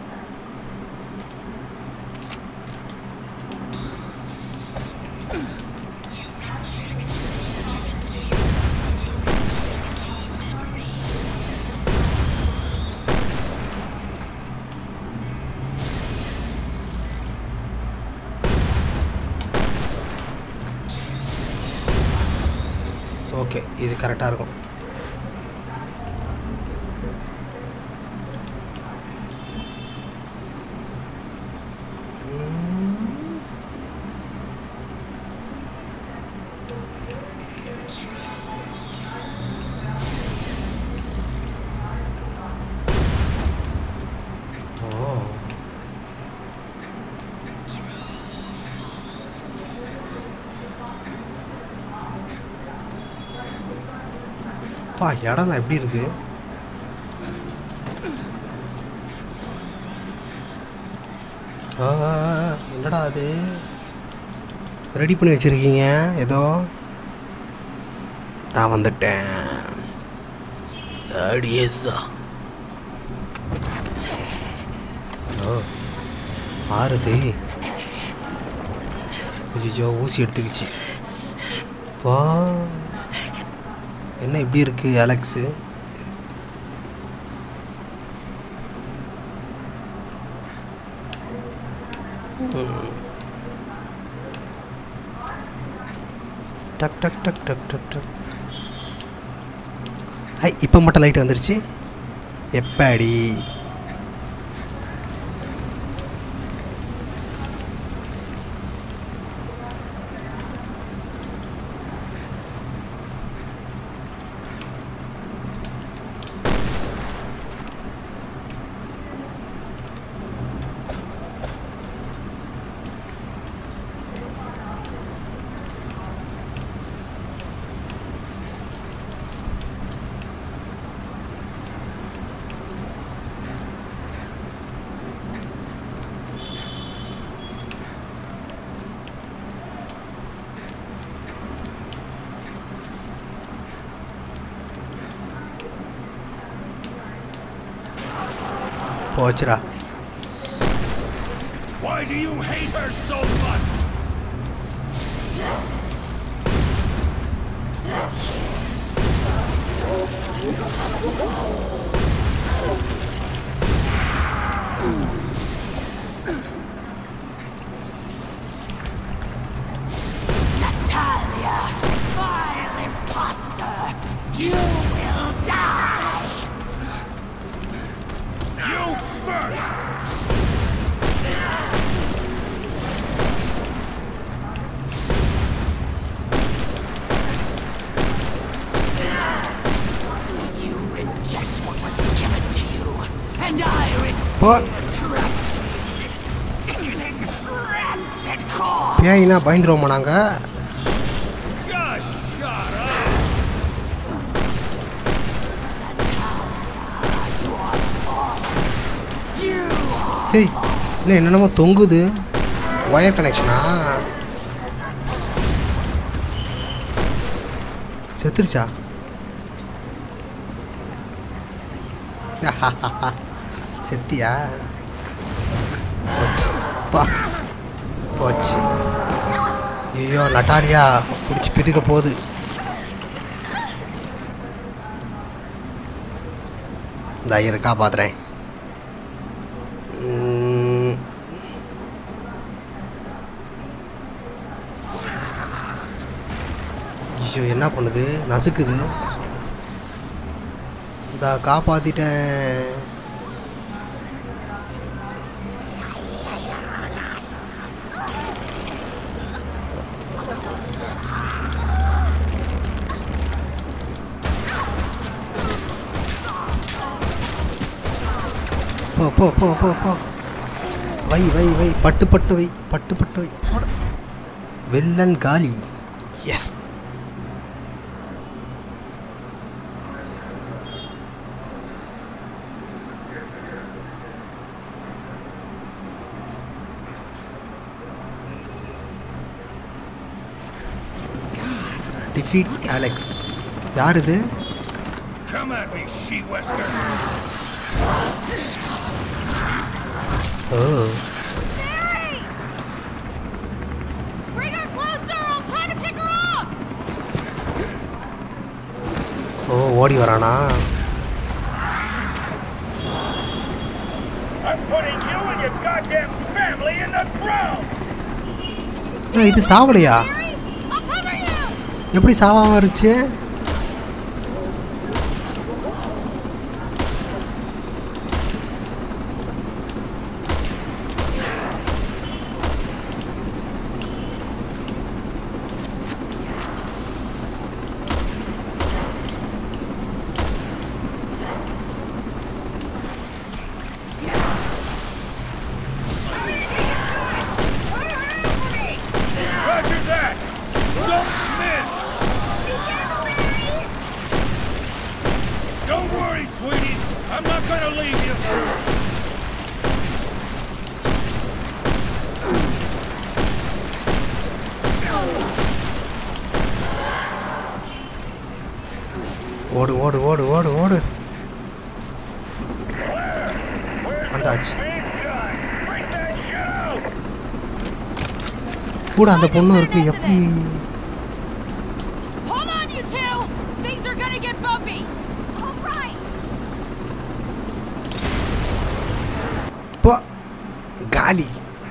ஓகே, இது கரெக்டாக இருக்கும். பா இடம் எப்படி இருக்கு? ஆ என்னடா அது ரெடி பண்ணி வச்சிருக்கீங்க? ஏதோ நான் வந்துட்டேன். அடியேசா. ஓ ஆறுது. ஐயோ ஊசி எடுத்துக்கிச்சு. பா என்ன இப்படி இருக்கு அலெக்ஸு? டக் டக் டக் டக் டக் டக். ஐ இப்போ மட்டும் லைட் வந்துருச்சு. எப்பாடி போச்சுடா. Why do you hate her so much? Natalia, vile imposter, you will die. You first! You reject what was given to you, and I What? retract this sickening, rancid corpse. பேய்னா பயந்துருவோமா நாங்க? Just shut up! சரி இல்லை என்னென்னமோ தொங்குது. ஒயர் கனெக்ஷனா? செத்துருச்சா? செத்தியா? போச்சு பா போச்சு. ஐயோ நட்டாலியா பிடிச்சி பிதுக்க போகுது. இந்த ஐயரை காப்பாத்துறேன். ஐயோ என்ன பண்ணுது? நசுக்குது. இந்த காப்பாத்திட்டேன். போ போ போ போ போ வை வை வை பட்டு பட்டு வை பட்டு பட்டு வை போடு. வில்லன் காலி. எஸ். Defeat Alex. யார் இது? Come at me, she-wesker. Oh. Bring her closer! I'll try to pick her up! ஓ ஓடி வரானா? I'm putting you and your goddamn family in the ground. இது சாவலையா? Barry, I'll cover you! எப்படி சாவாம இருந்துச்சு? Roger that. Don't miss. Don't worry, sweetie. I'm not gonna leave you. ஓடு ஓடு ஓடு ஓடு ஓடு. வந்தாச்சு. கூட அந்த பொண்ணு இருக்கு. எப்படி? Hold on, you two! Things are gonna get bumpy! All right! போ காலி.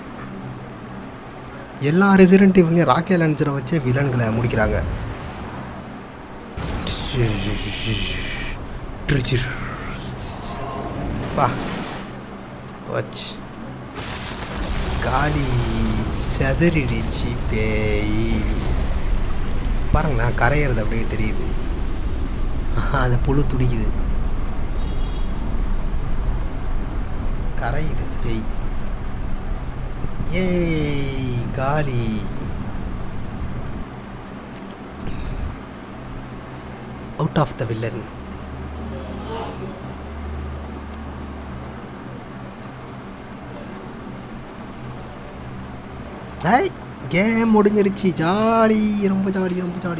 எல்லா ரெசிடென்ட் இவங்களையும் ராக்கெட் லான்ச்சரை வச்சு வில்லன்களை முடிக்கிறாங்க. பா போச்சு. காலி செதறிடுச்சு பேய். பாருங்க நான் கரையிறது அப்படியே தெரியுது. அந்த புழு துடிக்குது. கரையுது பேய். ஏய் காலி. Out of the villain. Hi game முடிஞ்சிருச்சு. ஜாலி. ரொம்ப ஜாலி ரொம்ப jolly.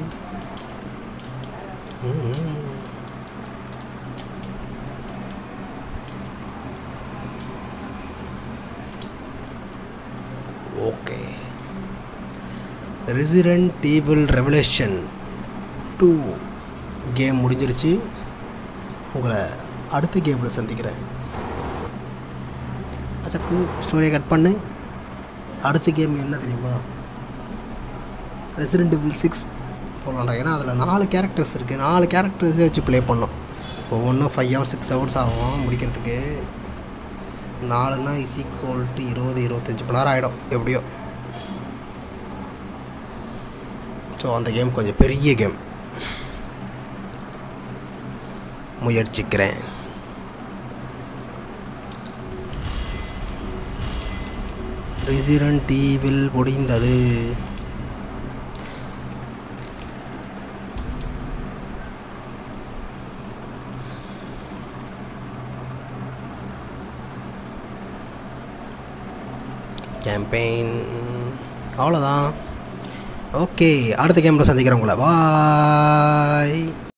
Okay. Resident Evil revolution two game முடிஞ்சிருச்சு. உங்களை அடுத்த கேமில் சந்திக்கிறேன். அச்சக்கு ஸ்டோரியை கட் பண்ணு. அடுத்த கேம் என்ன தெரியுமா? ரெசிடென்ட் ஈவில் சிக்ஸ் போடலாம்டா. ஏன்னா அதில் நாலு கேரக்டர்ஸ் இருக்குது. நாலு கேரக்டர்ஸே வச்சு ப்ளே பண்ணோம். ஒவ்வொன்றும் ஃபைவ் ஹவர்ஸ் சிக்ஸ் ஹவர்ஸ் ஆகும் முடிக்கிறதுக்கு. நாலுன்னா இஸ் ஈக்குவல் டு இருபது இருபத்தஞ்சி மணி நேரம் ஆகிடும் எப்படியோ. ஸோ அந்த கேம் கொஞ்சம் பெரிய கேம். முயற்சிக்கிறேன். ரெசிடென்ட் ஈவில் முடிந்தது. கேம்பெயின் அவ்வளோதான். ஓகே அடுத்த கேமில் சந்திக்கிறேன் உங்களை. வா.